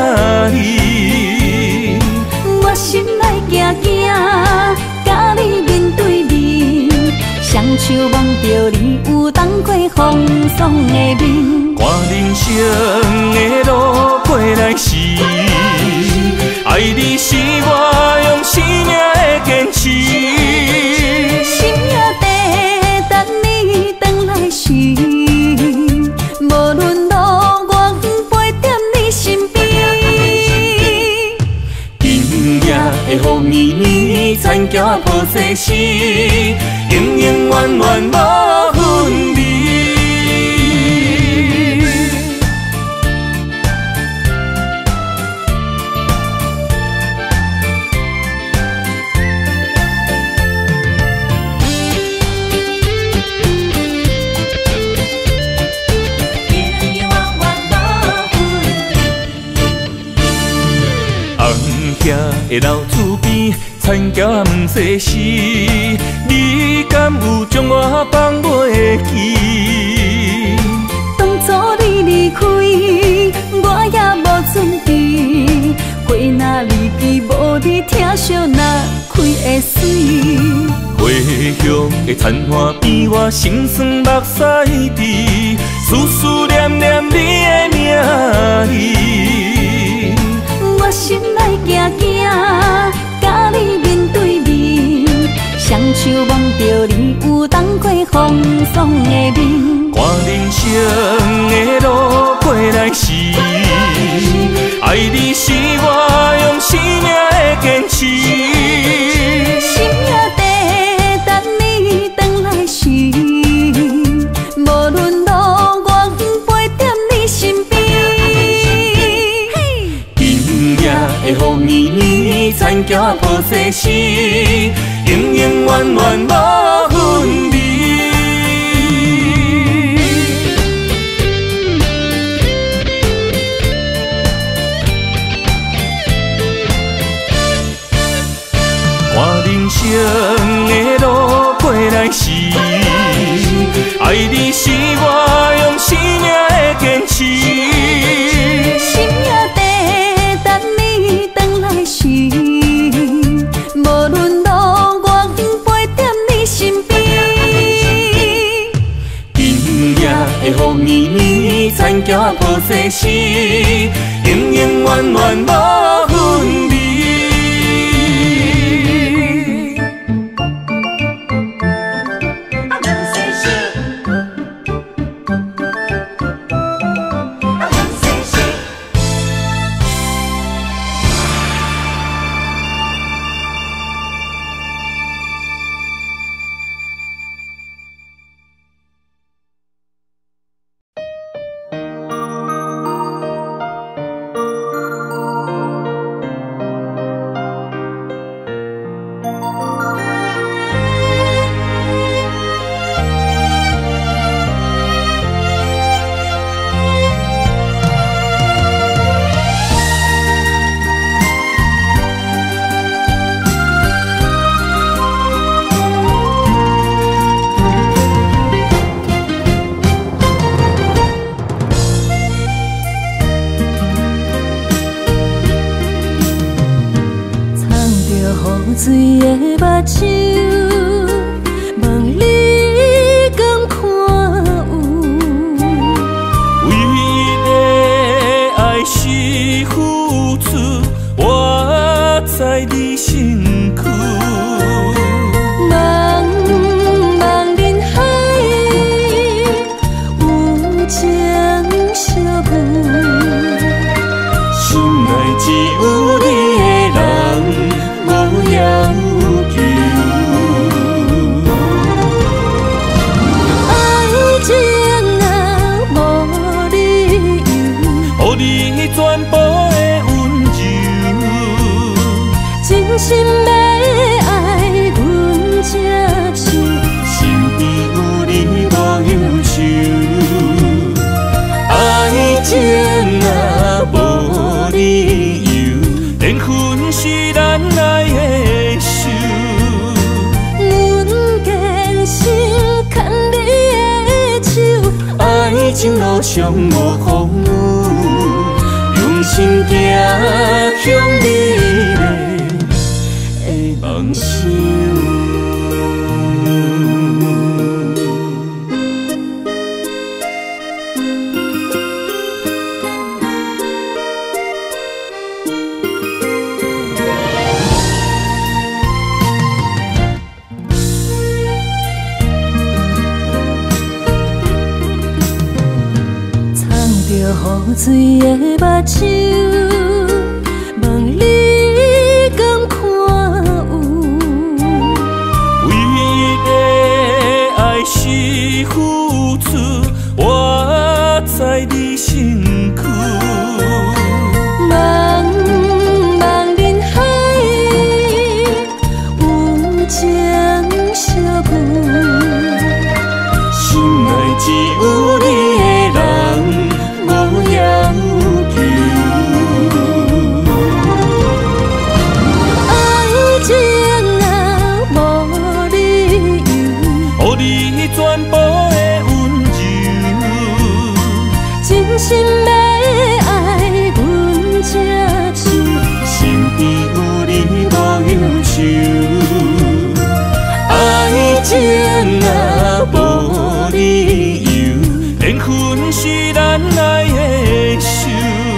[SPEAKER 1] 名字。
[SPEAKER 4] 我心内惊惊，甲你面对面，双手望着你有当过风霜的面。
[SPEAKER 1] 看人生的路过来时，爱你是我用生命的坚持。
[SPEAKER 4] 心也地等你回来时，无论路我陪在你身边。会雨绵绵，田桥抱世事，永永远远无分离。的老厝边，田桥也问世事，你敢有将我放袂记？当初你离开，我也无准备，花若离枝，无你疼惜若开会水。花香的残花边，我心酸目屎滴，思思念念你的名字。我心内惊惊，甲你面对面，
[SPEAKER 2] 风霜的面。
[SPEAKER 3] 看人生的路过来时，爱你是我用生命的坚持。
[SPEAKER 2] 心也地等你回来时，无论路我陪在你身边。
[SPEAKER 3] 今夜的风雨雨，残桥破世事，永永远远无分离。看人生的路过来时，爱你是我用生命的坚持。
[SPEAKER 2] 心也地等你回来时，无论路我陪在你身边。
[SPEAKER 3] 今夜的风雨雨，残桥破世事，永永远远无分离。
[SPEAKER 2] 水的目睭，问你敢看有？
[SPEAKER 3] 为了爱是付出，我在你身躯。
[SPEAKER 2] 茫茫人海，有情相伴，
[SPEAKER 3] 心内只有你的人。无要求，
[SPEAKER 2] 爱情啊无理由，
[SPEAKER 3] 予你全部的温柔，
[SPEAKER 2] 真心要爱阮才受，
[SPEAKER 3] 身边有你无忧愁，爱情啊无理由，缘分是咱爱的手。
[SPEAKER 2] 阮坚信牵你的手，
[SPEAKER 3] 爱情路上无风雨，用心行向美丽的梦想。
[SPEAKER 2] 雨水的目睭，问你敢看有？
[SPEAKER 3] 为了爱是付出，我在你身躯。
[SPEAKER 2] 茫茫人海，有情相伴，
[SPEAKER 3] 心内只有你的人。无要求，
[SPEAKER 2] 爱情啊无理由，
[SPEAKER 3] 予你全部的温柔，
[SPEAKER 2] 真心要爱阮才受，
[SPEAKER 3] 身边有你无忧愁，爱情啊无理由，缘分是咱爱的手。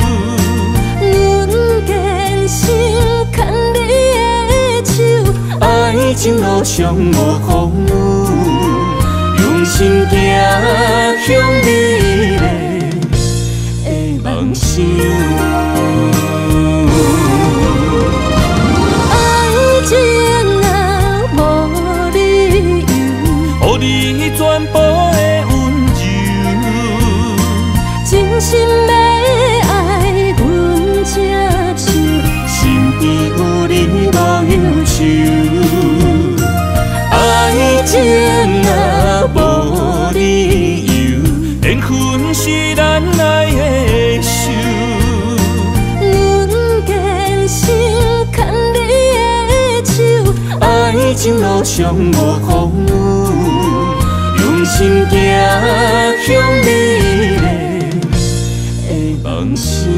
[SPEAKER 2] 阮坚信牵你的手，
[SPEAKER 3] 爱情路上无风雨，用
[SPEAKER 1] 心行向美丽的梦想。
[SPEAKER 2] 爱情啊，无理由，
[SPEAKER 1] 予你全部的温柔，
[SPEAKER 2] 真心要爱阮才手，
[SPEAKER 1] 身边有你无忧愁。爱情啊，无理由，缘分是咱爱的手。
[SPEAKER 2] 阮坚守牵你的手，
[SPEAKER 1] 爱情路上无风雨，用心行向美丽的梦想。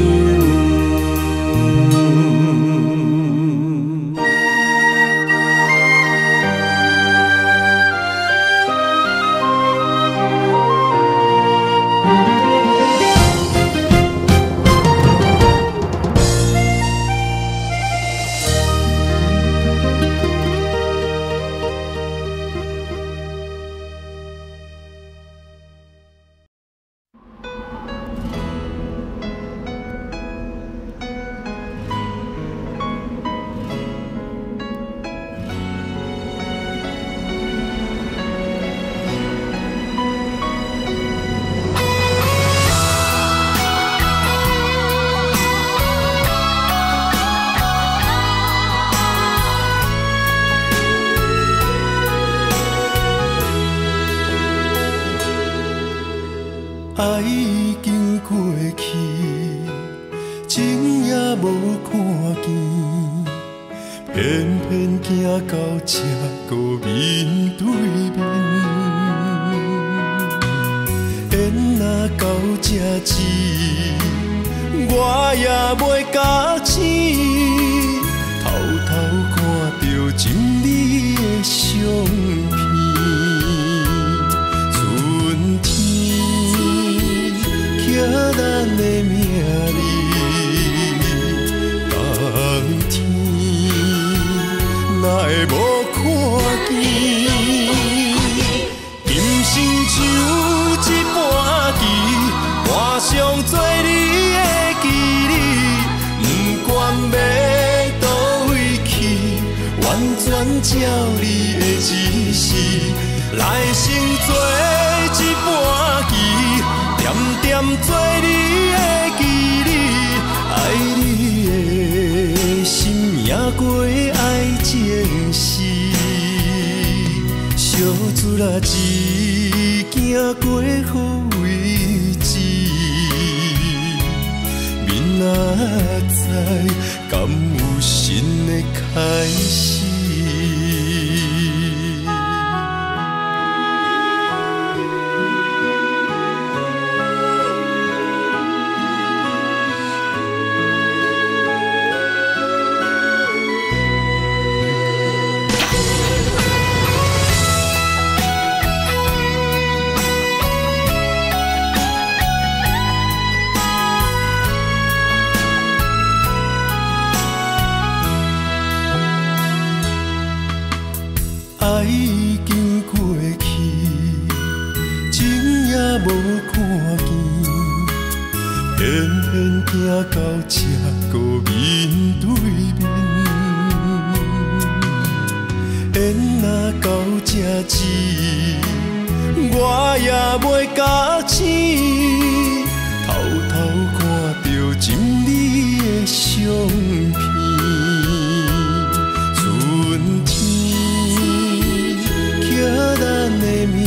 [SPEAKER 3] 爱已经过去，情也无看见，偏偏行到这个面对面。缘若到这止，我也袂假醒，偷偷看到情你的相片。咱的名字，当天哪会无看见？今生像一盘棋，换上做你的记忆，不管要倒位去，完全照你的指示，来生做一盘棋。点点做你的记忆，爱你的心也过爱情诗，小船啊一行过好位置，明仔载敢有新的开始？爱已经过去，情也无看见，偏偏行到这个面对面。缘若到这止，我也袂假醒，偷偷看到情你的相片。春天。刻咱的名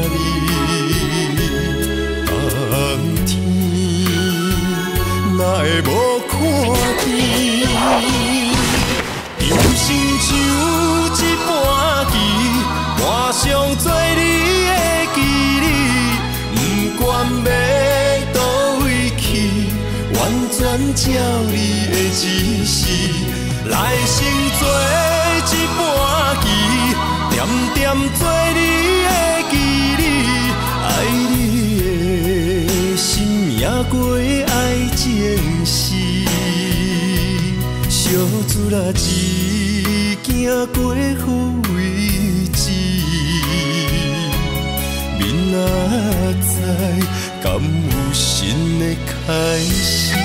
[SPEAKER 3] 字，当天哪会无看见？今生像一盘棋，换上做你的记忆，不管要倒位去，完全照你的指示，来生做一盘棋。点点做你的记忆，爱你的心也过爱情诗，小船啊一行过好位置，明知敢有新的开始？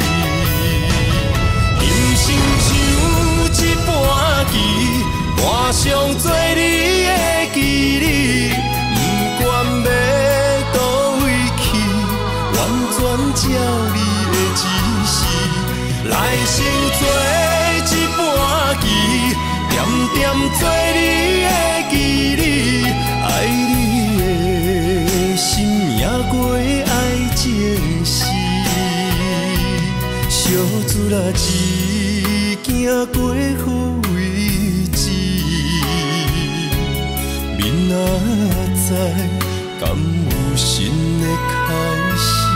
[SPEAKER 3] 人生像一盘棋，换上做你的记忆，不管要倒位去，完全照你的指示。来生做一盘棋，点点做你的记忆，爱你的心也过爱情诗。小子啦，一行过好位置，明仔载敢有新的开始？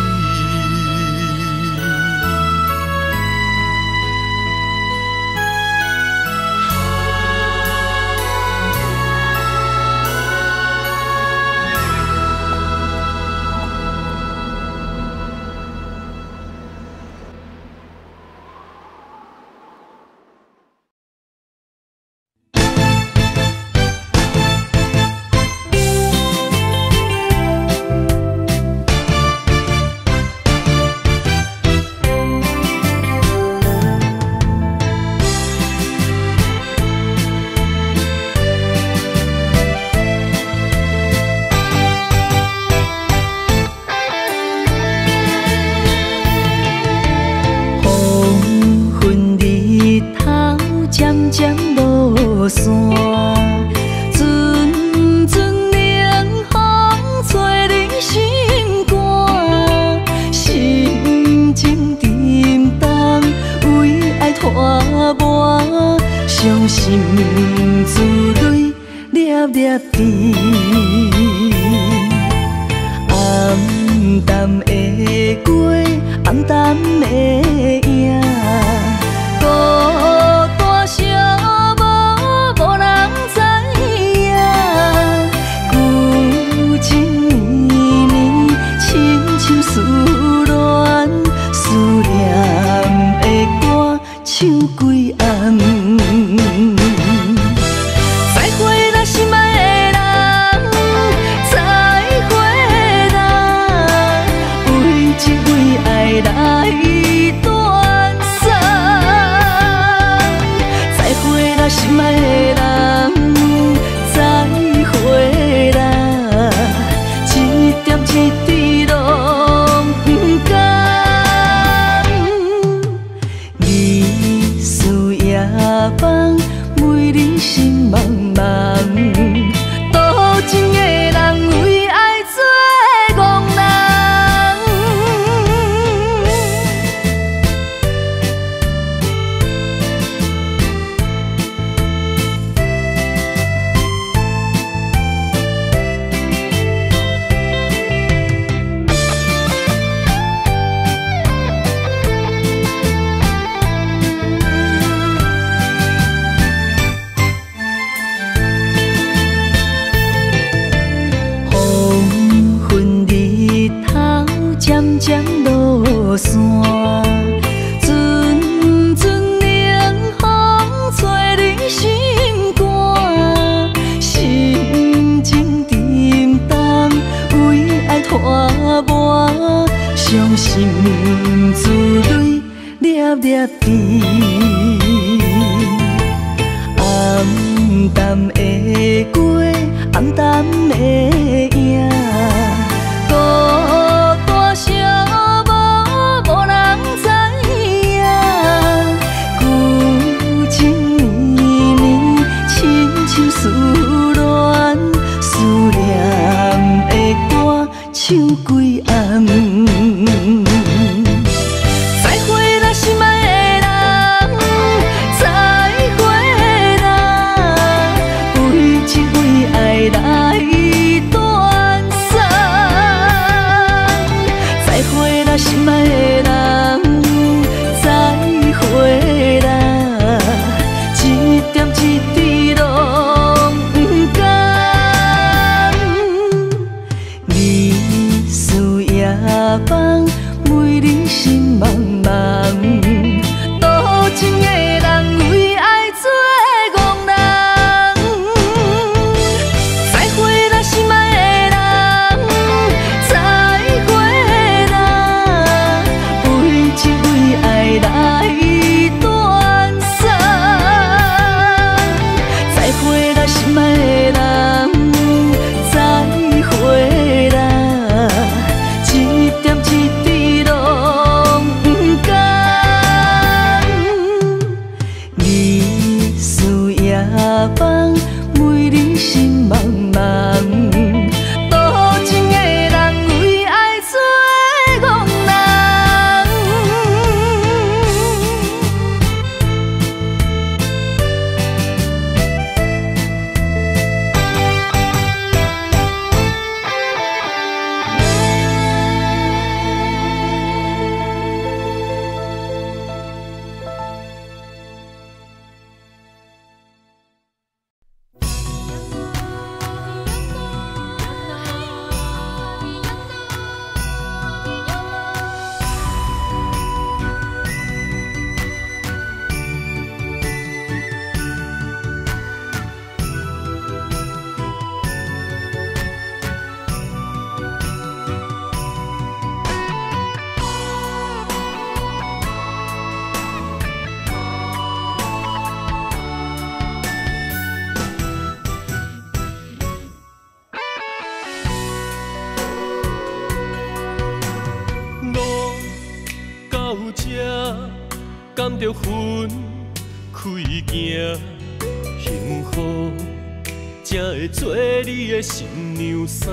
[SPEAKER 3] 到这，甘着分开行，幸福才会做你的新娘衫。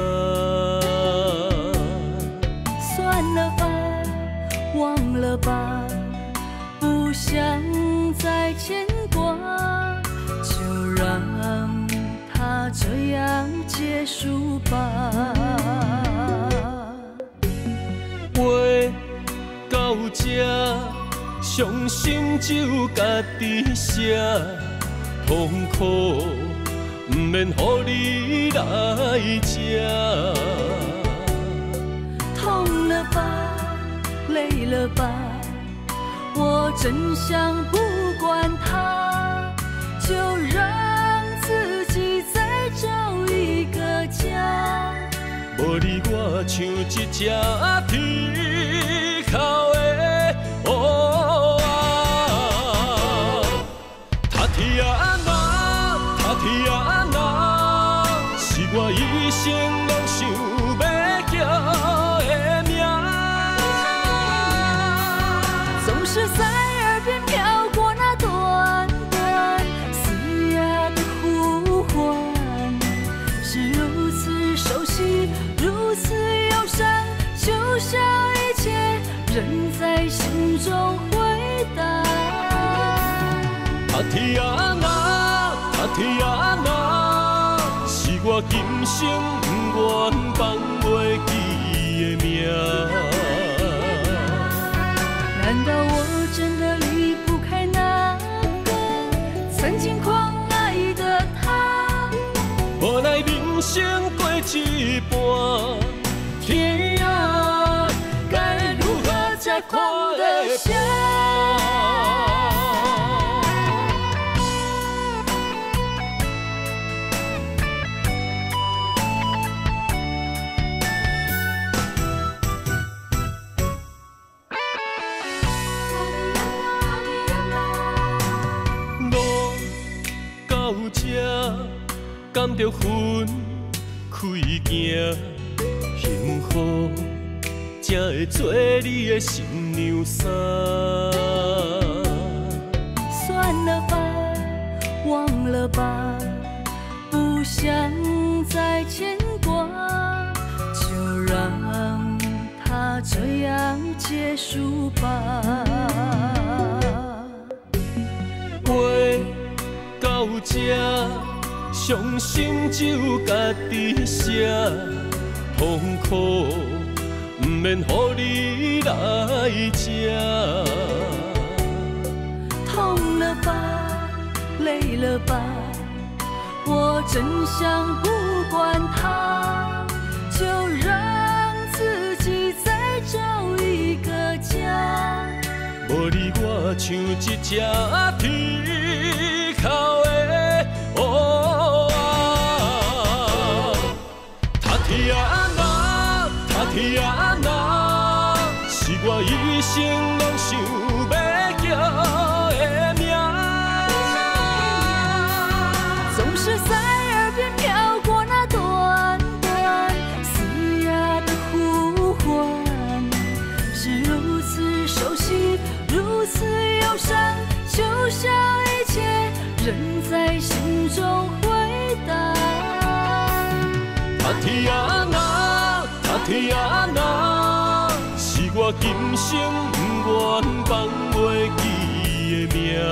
[SPEAKER 4] 算了吧，忘了吧，不想再牵挂，就让它这样结束吧。
[SPEAKER 3] 话到这，伤心只有家己写，痛苦不免乎你来吃。
[SPEAKER 4] 痛了吧，累了吧，我真想不管它，就让自己再找一个家。
[SPEAKER 3] 无你我像一只啼哭的乌鸦，他啼啊那，他啼啊那，是我一生拢想要叫的名。
[SPEAKER 4] 总是在耳边飘过那短短嘶哑的呼唤，是如此熟悉，如此忧伤，就像一切仍在心中回荡。
[SPEAKER 3] 他啼啊那，他啼啊那，是我今生不愿放袂记的名。
[SPEAKER 4] 难道我真的离不开那个曾经狂爱的他？
[SPEAKER 3] 无奈人生过一半，天啊，该如何才看得下？甘着分开行，幸福才会做你的新娘衫。
[SPEAKER 4] 算了吧，忘了吧，不想再牵挂，就让它这样结束吧。
[SPEAKER 3] 话到这，伤心只有家己写，痛苦不免乎你来吃。
[SPEAKER 4] 痛了吧，累了吧，我真想不管它，就让自己再找一个家。
[SPEAKER 3] 无你我像一只啼哭的乌鸦，他啼啊那，他啼啊那，是我一生拢想要叫的名。
[SPEAKER 4] 总是在耳边飘过那短短嘶哑的呼唤，是如此熟悉，如此忧伤，就像一切仍在心中回荡。
[SPEAKER 3] 他啼啊那，他啼啊那，是我今生不愿放袂记的名。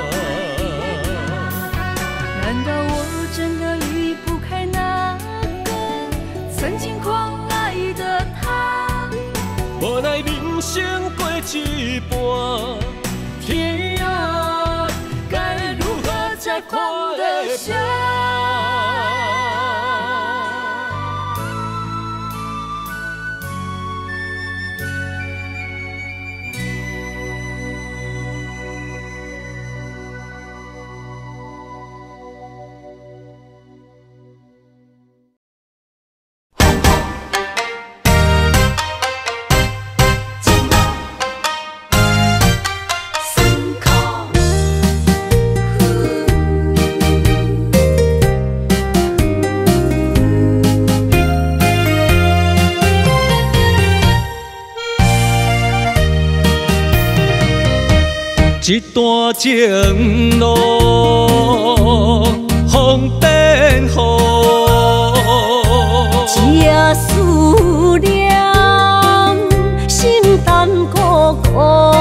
[SPEAKER 4] 难道我真的离不开那个曾经狂爱的他？
[SPEAKER 3] 无奈人生过一半，天啊，该如何才看得下？ 一段情路风变雨，
[SPEAKER 4] 一夜思念心淡孤孤，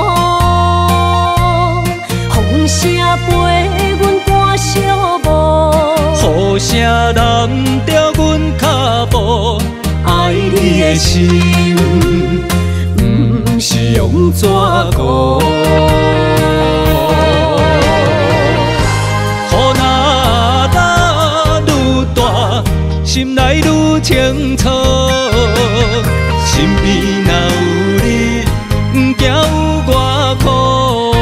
[SPEAKER 4] 风声陪阮赶小步，
[SPEAKER 3] 雨声淋着阮脚步，爱你的心不是用纸糊。心内愈清楚，身边若有你，不惊有我苦。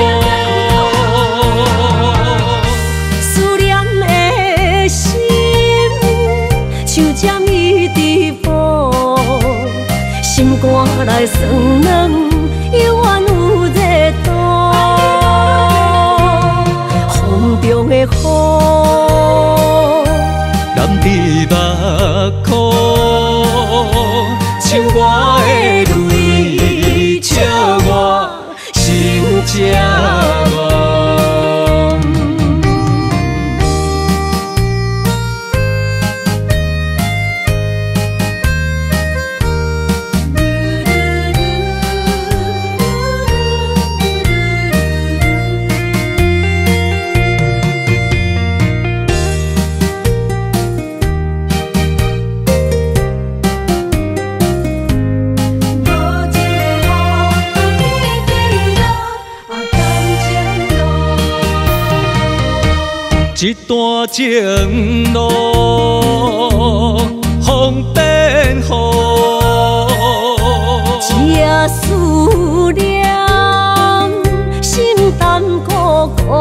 [SPEAKER 4] 思念的心像针一直补，心肝内酸软，犹原有热度。风中的雨。
[SPEAKER 3] 你目眶，像我的泪，笑我心正乱。一段情路风变雨，
[SPEAKER 4] 一夜思念心淡孤孤，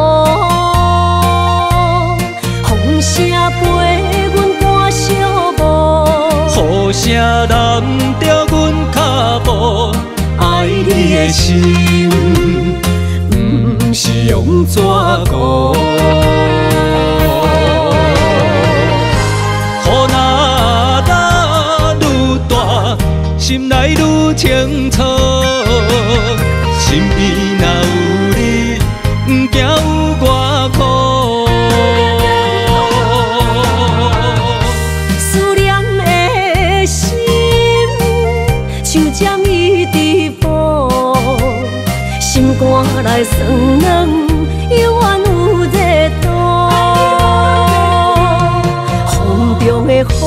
[SPEAKER 4] 风声陪阮赶小步，
[SPEAKER 3] 雨声淋着阮脚步，爱你的心不是用纸糊。心内愈清楚，身边若有你，不惊有我苦。
[SPEAKER 4] 思念的心像针一直补，心肝内酸软，犹原有热度。风中的雨。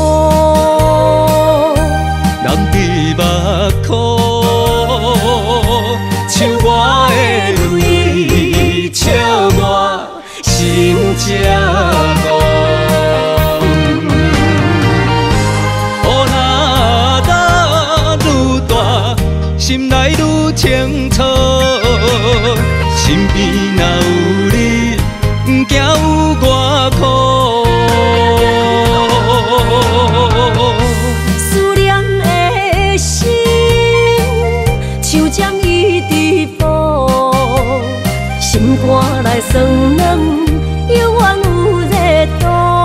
[SPEAKER 4] 目眶，像我的泪，笑我心正乱。雨若打愈大，心内愈清楚，身边若有你，不惊有我苦。心肝内酸软，犹原有热度。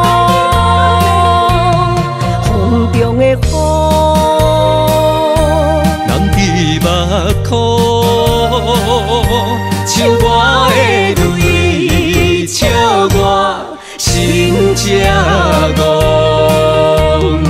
[SPEAKER 4] 风中的雨，
[SPEAKER 3] 淋伫目眶，像我的泪，笑我心正戆。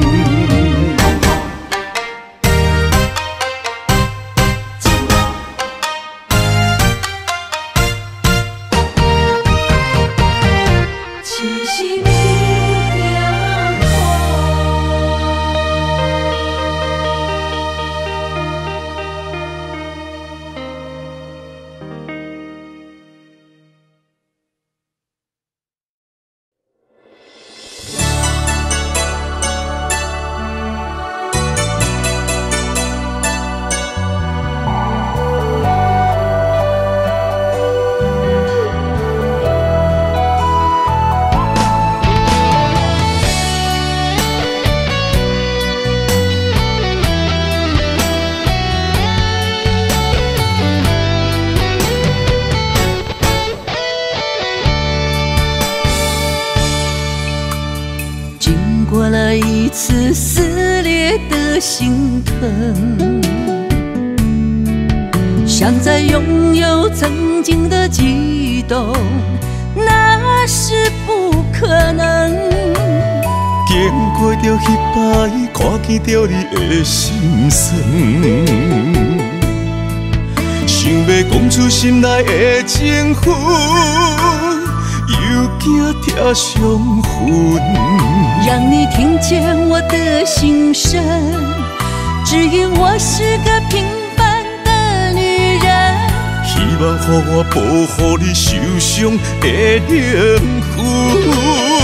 [SPEAKER 4] 过了一次撕裂的心疼， 想再拥有曾经的悸动，那是不可能。
[SPEAKER 3] 经过着彼摆，看见着你的心酸，想要讲出心内的情绪，又惊贴伤痕。
[SPEAKER 4] 让你听见我的心声，只因我是个平凡的女人。
[SPEAKER 3] 希望予我保护你受伤的灵魂。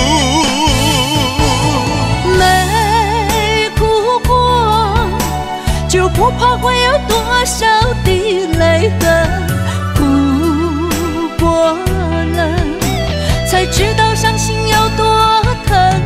[SPEAKER 4] 没哭过，就不怕会有多少滴泪痕。哭过了，才知道伤心有多疼。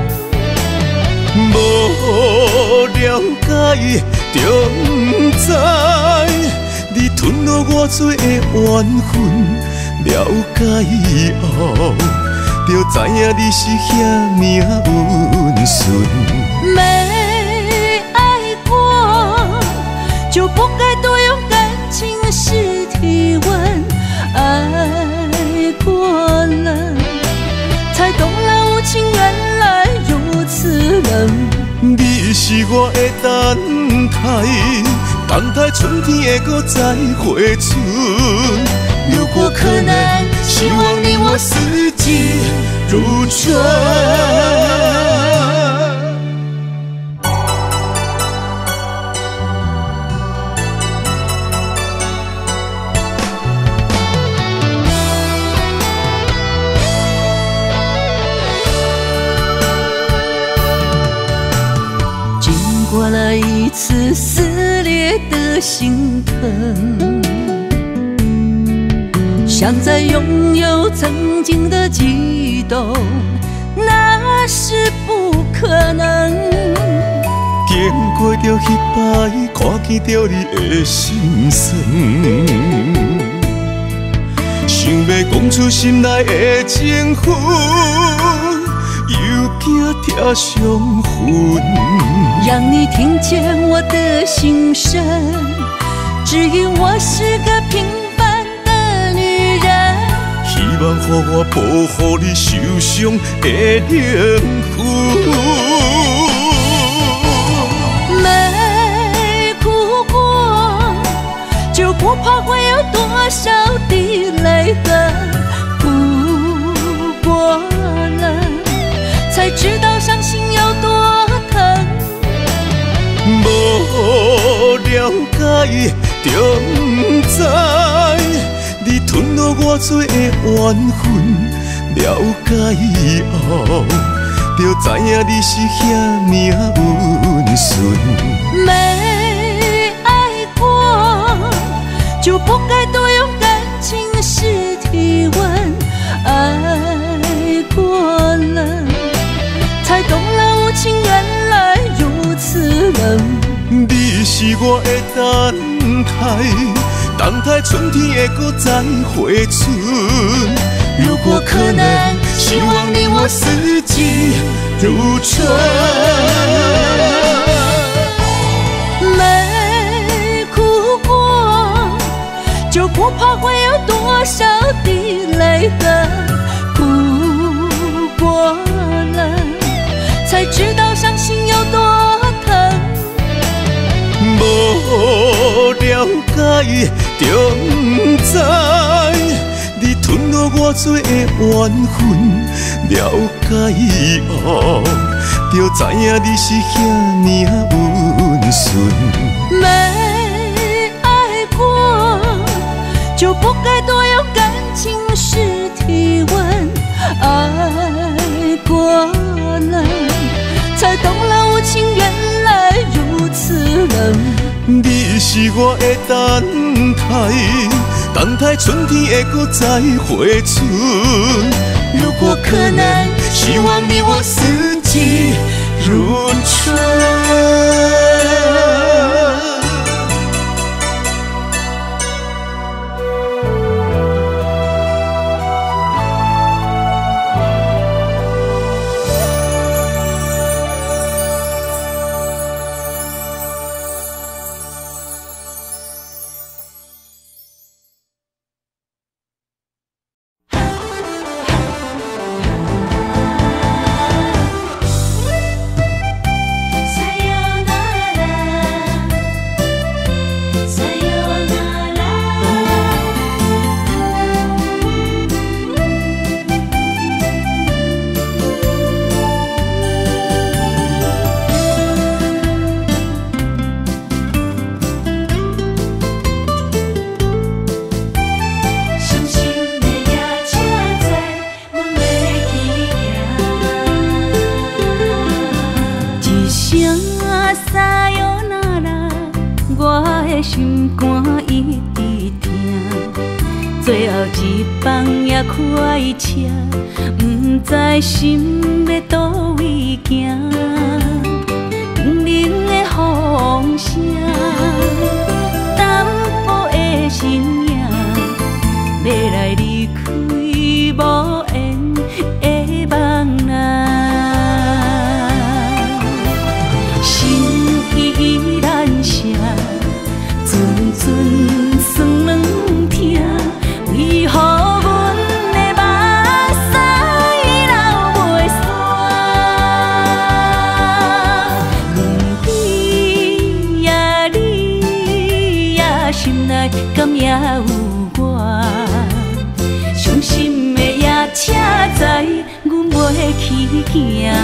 [SPEAKER 3] 无了解，就不知你吞落偌多的缘分。了解后，就知影你是遐命运顺。
[SPEAKER 4] 没爱过，就不该多用感情试体温。爱过了，才懂了无情原来如此冷。
[SPEAKER 3] 你是我的等待，等待春天会搁再回春。如果可能，希望你我四季如春。
[SPEAKER 4] 过了一次撕裂的心疼，想再拥有曾经的悸动，那是不可能。
[SPEAKER 3] 经过着彼摆，看见着你的心酸，想要讲出心内的情绪，又惊贴伤痕。
[SPEAKER 4] 让你听见我的心声，只因我是个平凡的女人。
[SPEAKER 3] 希望予我保护你受伤的灵魂。
[SPEAKER 4] 没哭过，就不怕会有多少滴泪痕。哭过了，才知道伤心有多疼。
[SPEAKER 3] 无了解，就不知你吞落偌多的缘分。了解后，就知影你是遐命运顺。
[SPEAKER 4] 没爱过，就不该多用感情试体温。爱过了，才懂了无情原来如此冷。
[SPEAKER 3] 你是我的等待，等待春天会搁再回春。如果可能，希望你我四季如春。
[SPEAKER 4] 没哭过，就不怕会有多少滴泪痕。哭过了，才知道伤心有多疼。
[SPEAKER 3] 无了解，就不知你吞落偌多的缘分。了解后，就知影你是遐命运顺。
[SPEAKER 4] 没爱过，就不该多用感情试体温。爱过了，才懂了无情原来如此冷。
[SPEAKER 3] 你是我的等待，等待春天会搁再回春。如果可能，希望你我四季如春。
[SPEAKER 4] 一帮也开车，不知心要倒位行。冷冷的风声，淡薄的身影，要来离开无缘的梦啊。心依然舍，阵阵酸软疼，为何阮的目屎流袂煞？问你呀，你呀，心内敢也有我？伤心的夜车载，阮袂去行。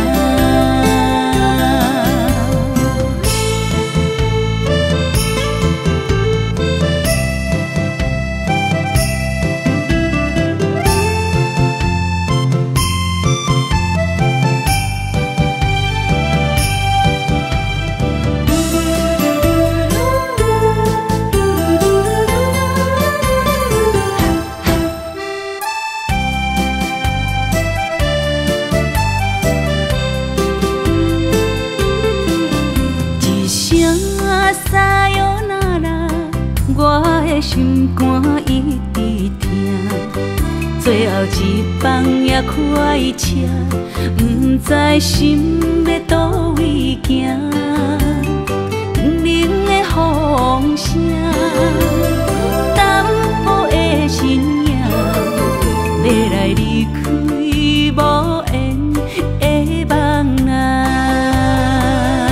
[SPEAKER 4] 心肝一直疼，最后一帮也开车，不知心要倒位行。冷冷的风声，淡薄的身影，要来离开无缘的梦啊。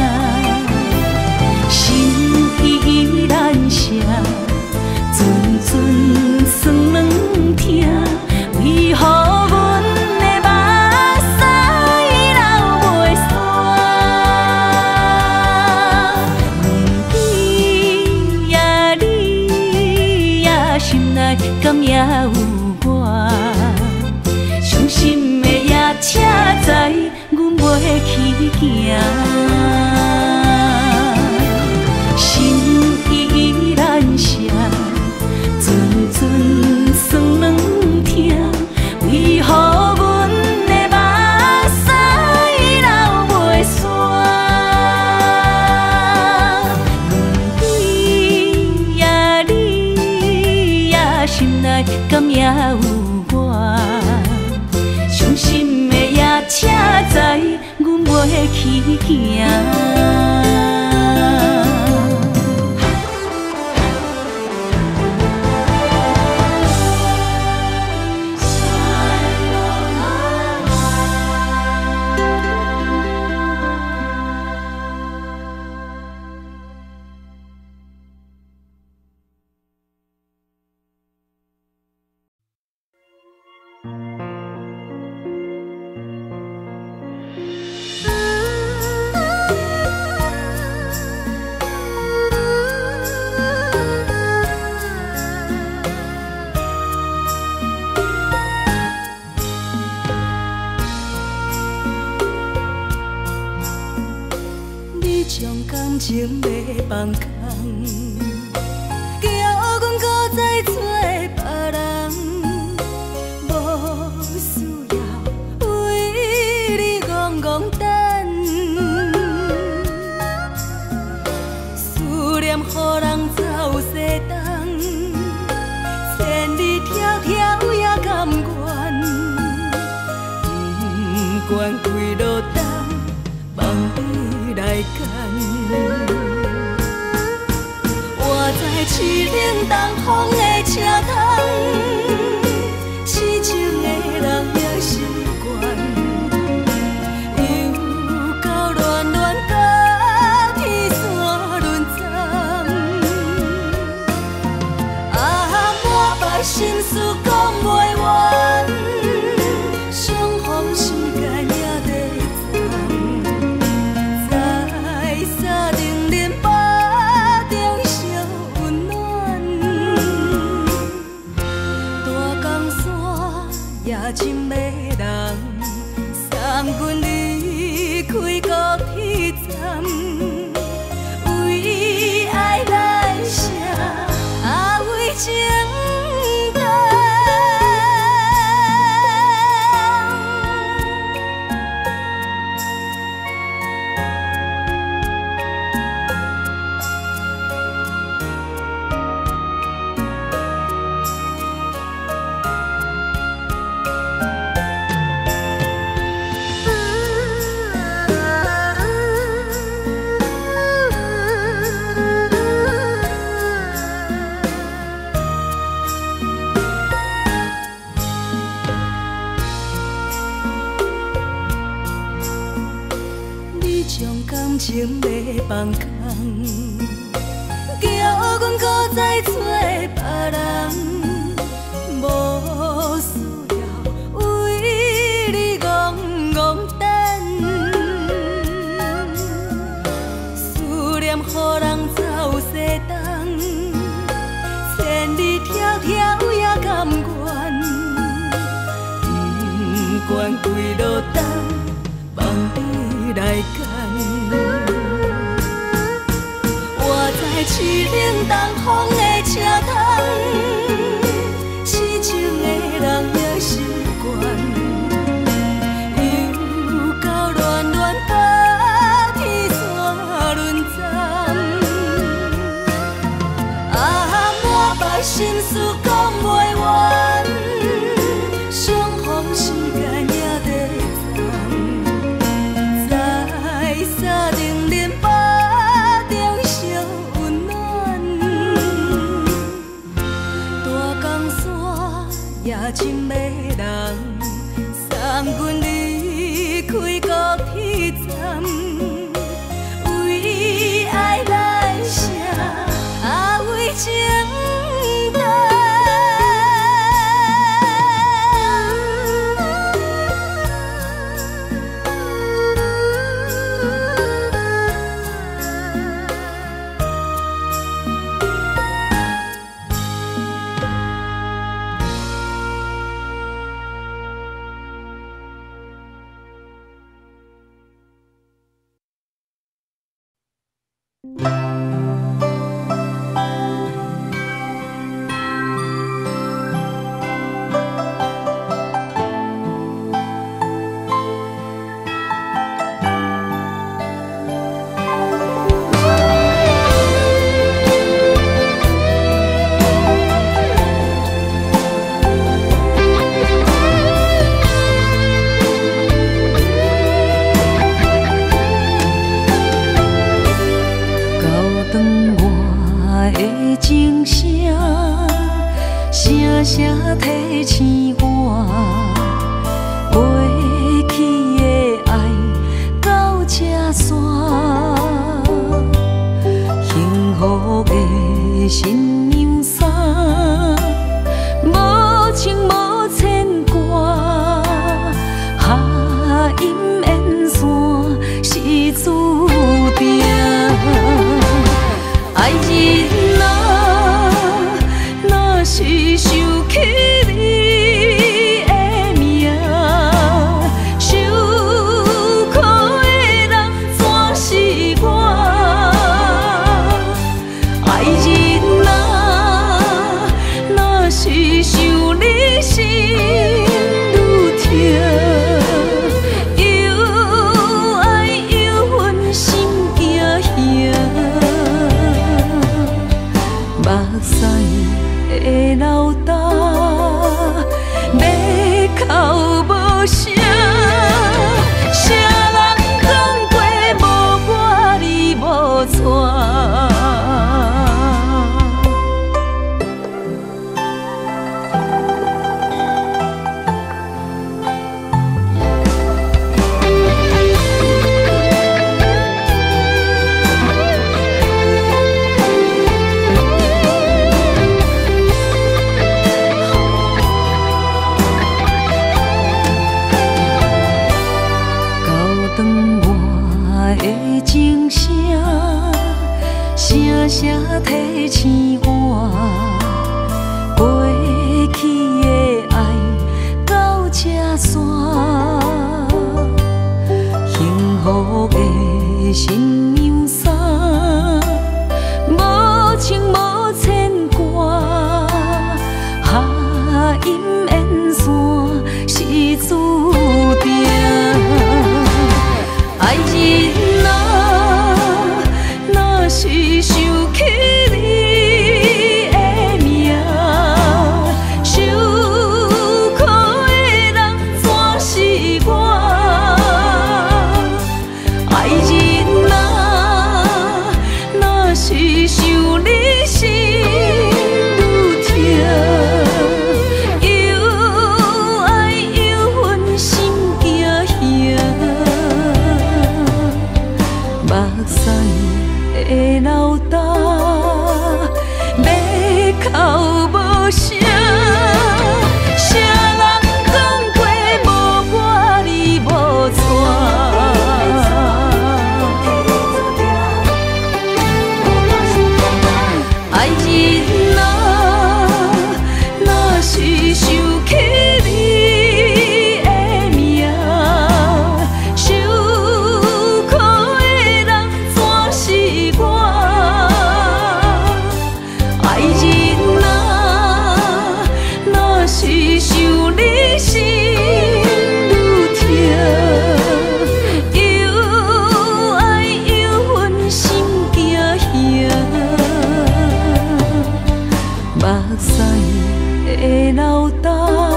[SPEAKER 4] 心依然舍。阵阵酸软疼，为何阮的目屎流袂煞？问你呀，你呀，心内敢也有我？伤心的夜车载，阮袂去行。心依然舍。阵阵酸软疼，为何阮的目屎流袂煞？问你呀，你呀，心内敢也有我？伤心的夜车载，阮袂去行。情要放空，叫阮搁再找别人，无需要为你戆戆等。思念予人走西东，千里迢迢也甘愿，不管几路东，梦你来牵。我在凄冷东风的车窗，痴情的人也习惯，又到乱乱甲天线轮转。啊，满腹心事讲袂完，相逢时间也在藏，在沙定连巴中烧温暖。大江山夜深的人，送阮离开高铁站，为爱来写，啊为情。 情要放空，叫阮搁再找别人，无需要为你戆戆等，思念予人走西东，千里迢迢也甘愿，不管几路灯，望你来干。我在凄冷东风的车窗，痴情的人也习惯，又到乱乱把天线轮转。啊，满腹心事讲袂完，相逢时间也在站，在山顶连巴中烧温暖，大江山夜深的人，送阮离开高铁站，为爱来写，啊为情等。 爱人啊。 哭无声。谁人讲过无我你无带？爱人啊，若是想起你的名，受苦的人怎是我？爱人啊，若是想你心愈痛，又爱又恨心惊吓。目屎会流干，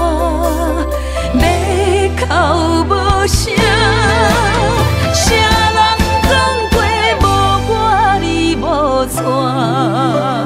[SPEAKER 4] 要哭无声。谁人讲过无我你无带？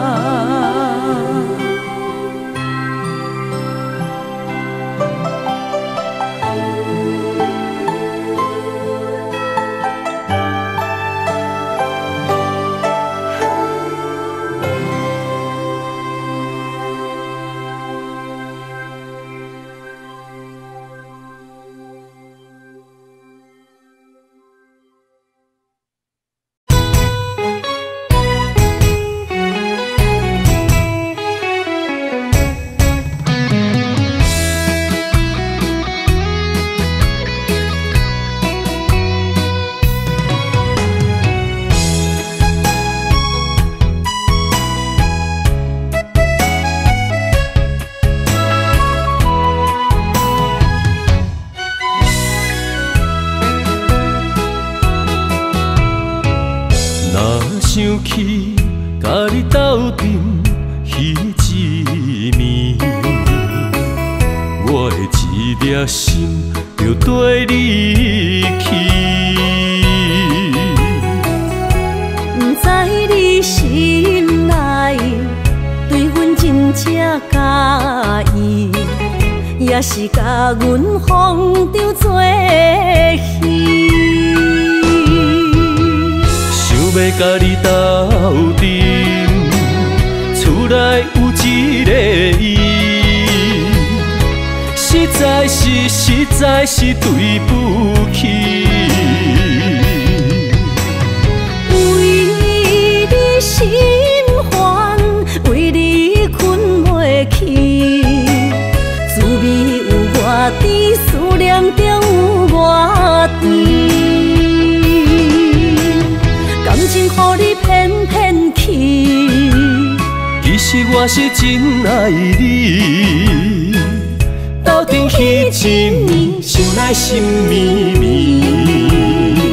[SPEAKER 3] 想起甲你斗阵彼一暝，我的一粒心就跟你去。
[SPEAKER 4] 不知你心内对阮真正介意，也是甲阮放着做戏。
[SPEAKER 3] 要甲你斗阵，厝内有一个伊，实在是实在是对不起。
[SPEAKER 4] 为你心烦，为你困袂去，滋味有偌甜，思念就有偌甜。感情予你骗骗去，
[SPEAKER 3] 其实我是真爱你。斗阵彼一暝，想来心绵绵。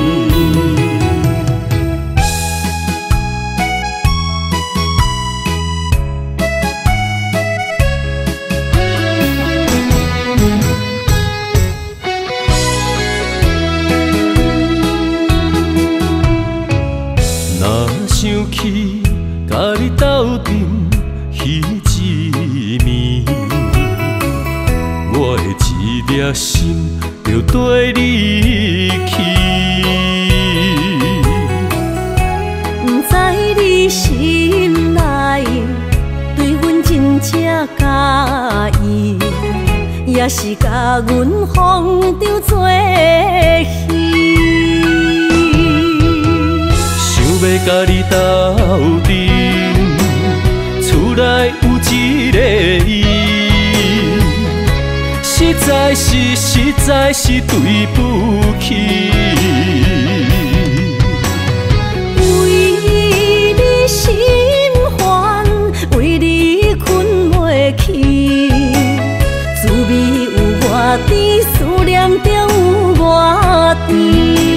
[SPEAKER 3] 想起甲你斗阵彼一暝，我的一粒心就跟你去。
[SPEAKER 4] 不知你心内对阮真正介意，也是甲阮放着做戏。
[SPEAKER 3] 要甲你斗阵，厝内有一个伊，实在是实在是对不起。
[SPEAKER 4] 为你心烦，为你困袂去，滋味有偌甜，思念就有偌甜。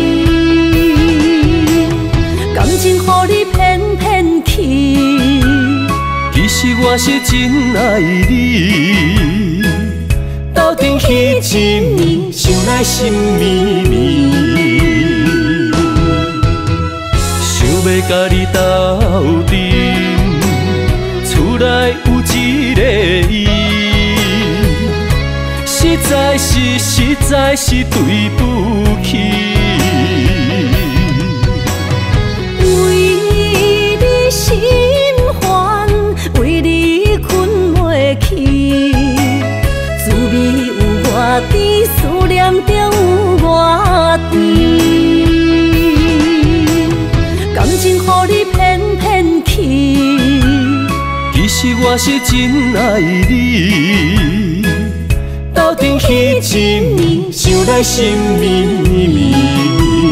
[SPEAKER 4] 感情予你骗骗去，
[SPEAKER 3] 其实我是真爱你。斗阵彼一暝，想来心绵绵。想要甲你斗阵，厝内有一个伊，实在是实在是对不起。
[SPEAKER 4] 为你心烦，为你困
[SPEAKER 3] 我是真爱你，斗阵彼一暝，想来心绵绵。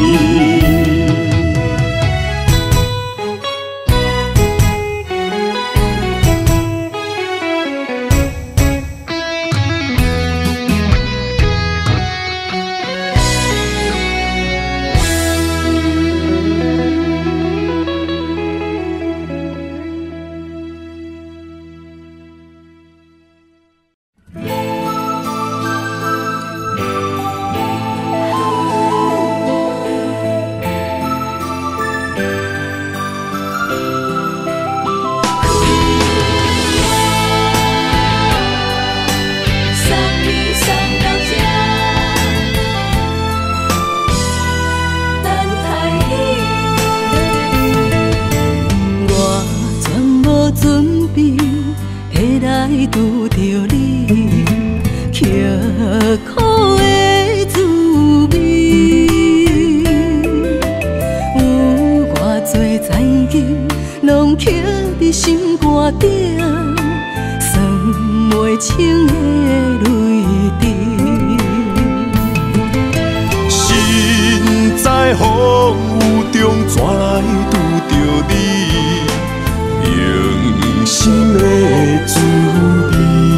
[SPEAKER 4] 拄着你，刻苦的滋味，有偌多情景，拢刻伫心肝顶，算袂清的泪滴。
[SPEAKER 3] 身在风雨中，怎来拄着你？用心的滋味，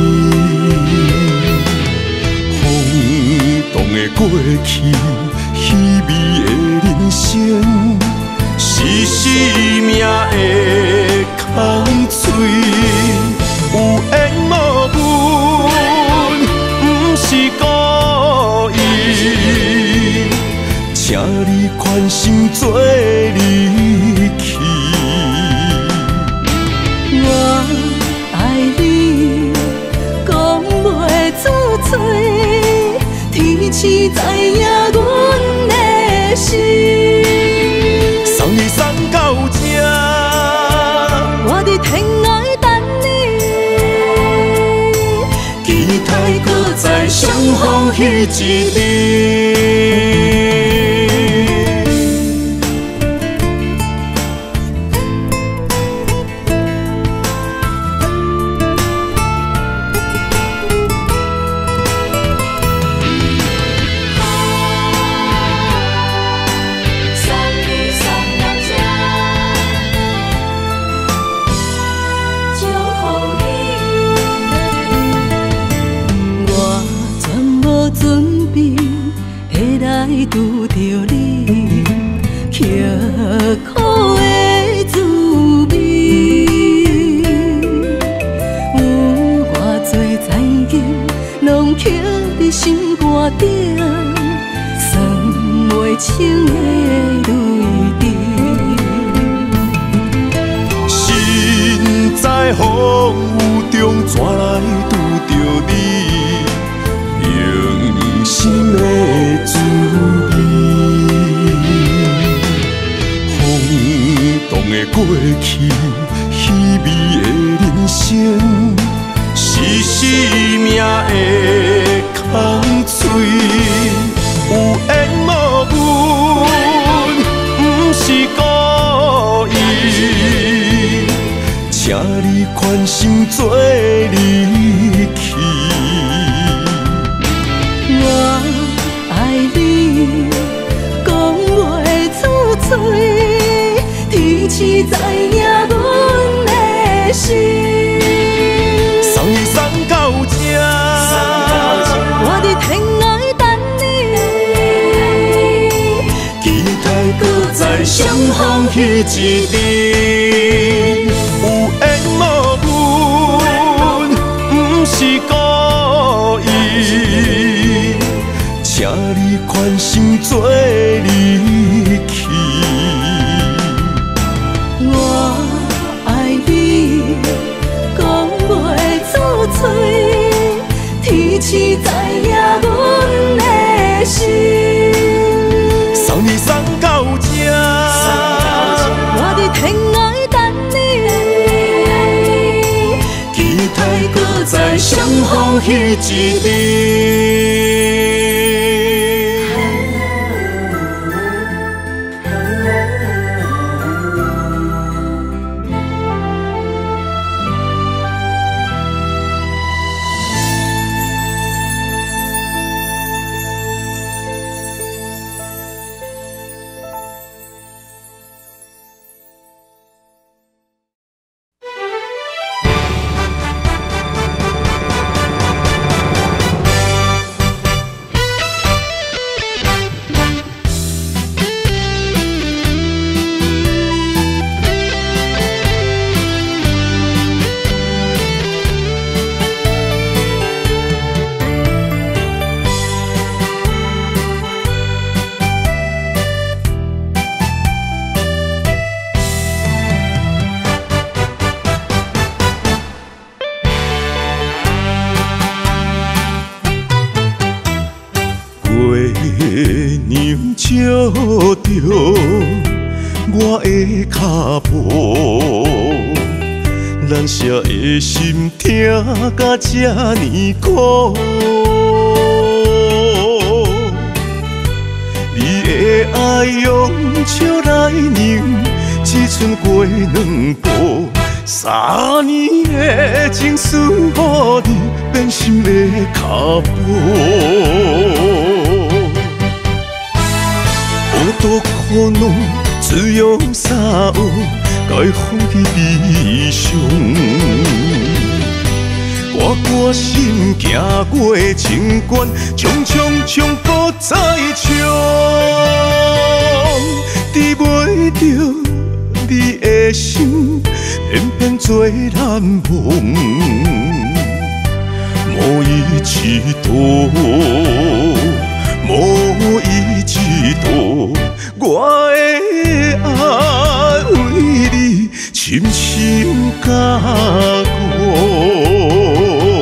[SPEAKER 3] 风动的过去，稀微的人生，是生命的空嘴，有缘无分，不是故意，请你宽心做离去。
[SPEAKER 4] 我爱你，讲袂出嘴，天赐知影阮的心。
[SPEAKER 3] 送你送到这，
[SPEAKER 4] 我伫天涯等你，
[SPEAKER 3] 期待搁再相逢彼一日。
[SPEAKER 4] 拄着你，刻苦的滋味，有偌多情景，拢刻伫心肝顶，算袂清的泪滴。
[SPEAKER 3] 身在风雨中，怎来拄着你？用心的滋味，风动的过去，稀微的人生，是生命的空嘴，有缘无分，不是故意，请你宽心做离去。
[SPEAKER 4] 我爱你，讲袂出嘴，天赐知影阮的心。
[SPEAKER 3] 送你送到这，
[SPEAKER 4] 我伫天涯等你，
[SPEAKER 3] 期待搁再相逢彼一日。有缘无分，不是故意，请你宽心做离去。
[SPEAKER 4] 我爱你，讲袂出嘴，天赐知影阮的心。
[SPEAKER 3] 送你送到这，
[SPEAKER 4] 我伫天涯等你，
[SPEAKER 3] 期待搁再相逢彼一日。 娘照着我的脚步，咱舍的心痛甲这呢苦。你的爱用笑来酿，只剩过两步。三年的情思，予你变心的脚步。孤独苦恼，只有啥有，该放弃悲伤。我决心行过情关，冲冲冲，搁再冲，治袂着你的心。偏偏做难忘，无伊一度，无伊一度，我的爱为你深深加固。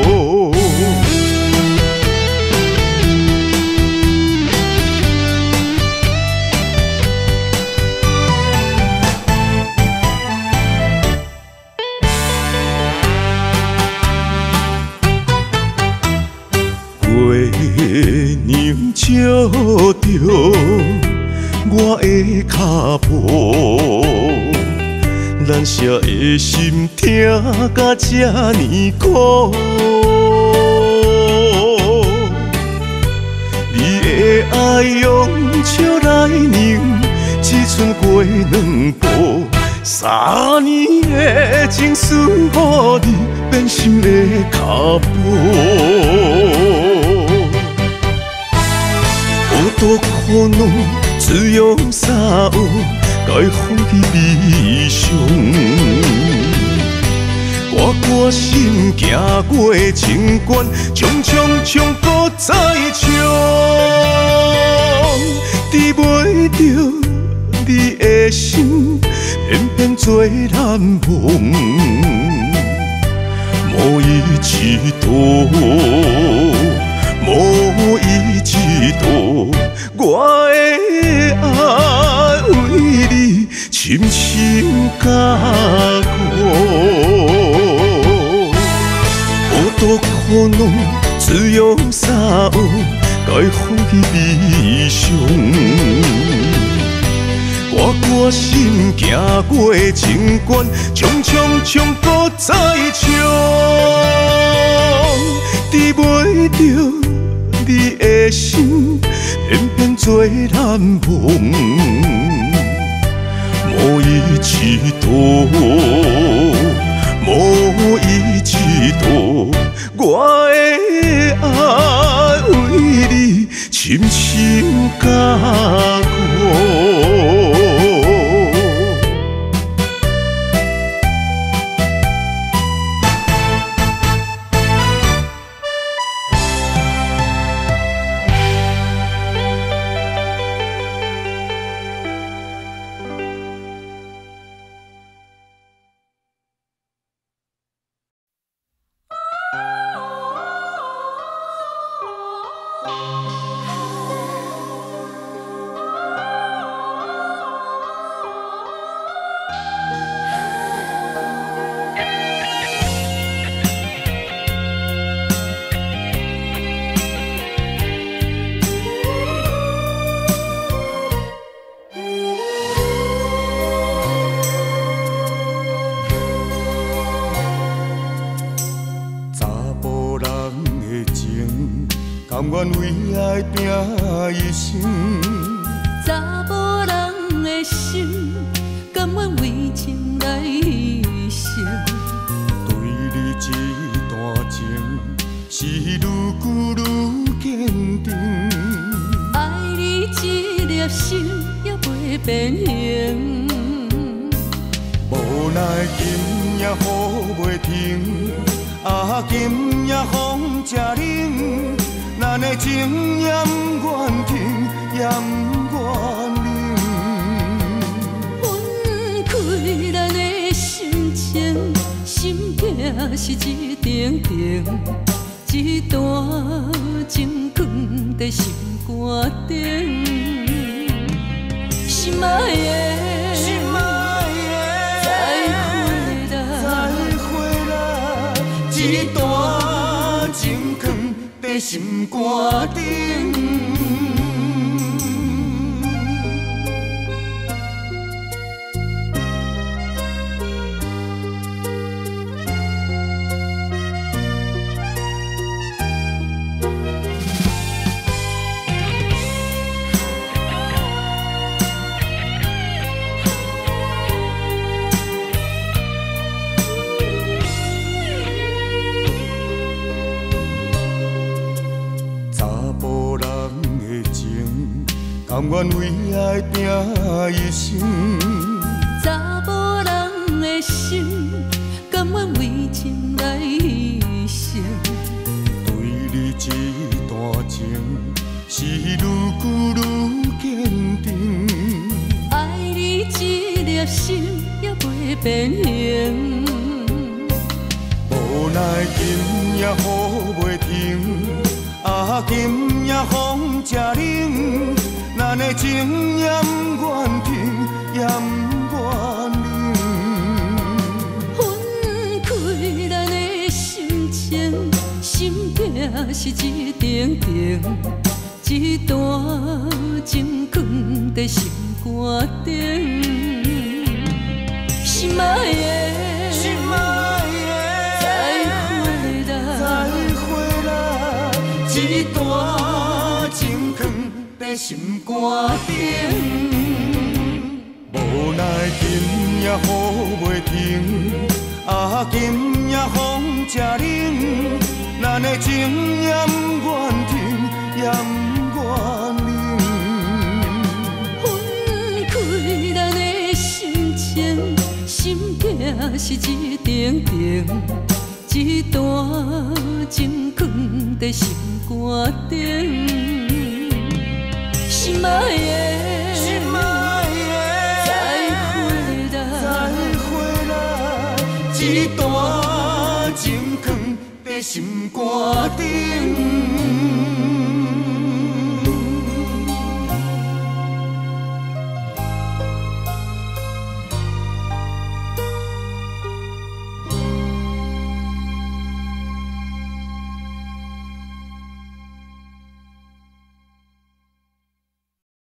[SPEAKER 3] 月娘照着我的脚步，咱舍的心痛甲这呢苦。你的爱用笑来酿，只剩过两步。三年的情思，予你变心的脚步。孤独苦恼，只有啥有，该放弃悲伤。我决心行过情关，冲冲冲，搁再冲，治袂着你的心，偏偏做难忘，无伊一度，无伊一度，我的爱为你深深加固。孤独苦恼，只有啥有，该放弃悲伤。我决心行过情关，冲冲冲，搁再冲，治袂着你的心，偏偏做难忘，无伊一度，无伊一度，我的爱为你深深加固。甘愿为爱拼一生，
[SPEAKER 4] 查某人的心，甘愿为情来牺牲。
[SPEAKER 3] 对你这段情，是愈久愈坚定。
[SPEAKER 4] 爱你这粒心也袂变形，
[SPEAKER 3] 无奈今夜雨袂停，啊今夜风正冷。咱的情也不愿停，也不愿冷。
[SPEAKER 4] 分开咱的心情，心痛是一定定， 一段情放在心肝顶，心爱的，
[SPEAKER 3] 心爱的，
[SPEAKER 4] 再会啦，
[SPEAKER 3] 一段情放在心肝顶。甘愿为爱拼一生，
[SPEAKER 4] 查某人的心，甘愿为情来牺牲。
[SPEAKER 3] 对你这段情，是愈久愈坚定。
[SPEAKER 4] 爱你一粒心也袂变形，
[SPEAKER 3] 无奈今夜雨袂停，啊今夜风正冷。咱的情也不愿停，也不愿冷。
[SPEAKER 4] 分开咱的心情，心痛是一定定，一段情放在心肝顶。心爱的，
[SPEAKER 3] 心爱的，
[SPEAKER 4] 再会啦，
[SPEAKER 3] 再会啦，一段情放在心肝顶。无奈今夜雨袂停，啊今夜风正冷，咱的情也不愿停，也不愿冷。
[SPEAKER 4] 分开咱的心情，心痛是一定定，一段情放在心肝顶。心爱的，
[SPEAKER 3] 心爱的，
[SPEAKER 4] 再会啦，
[SPEAKER 3] 再会啦，一段情放在心肝顶。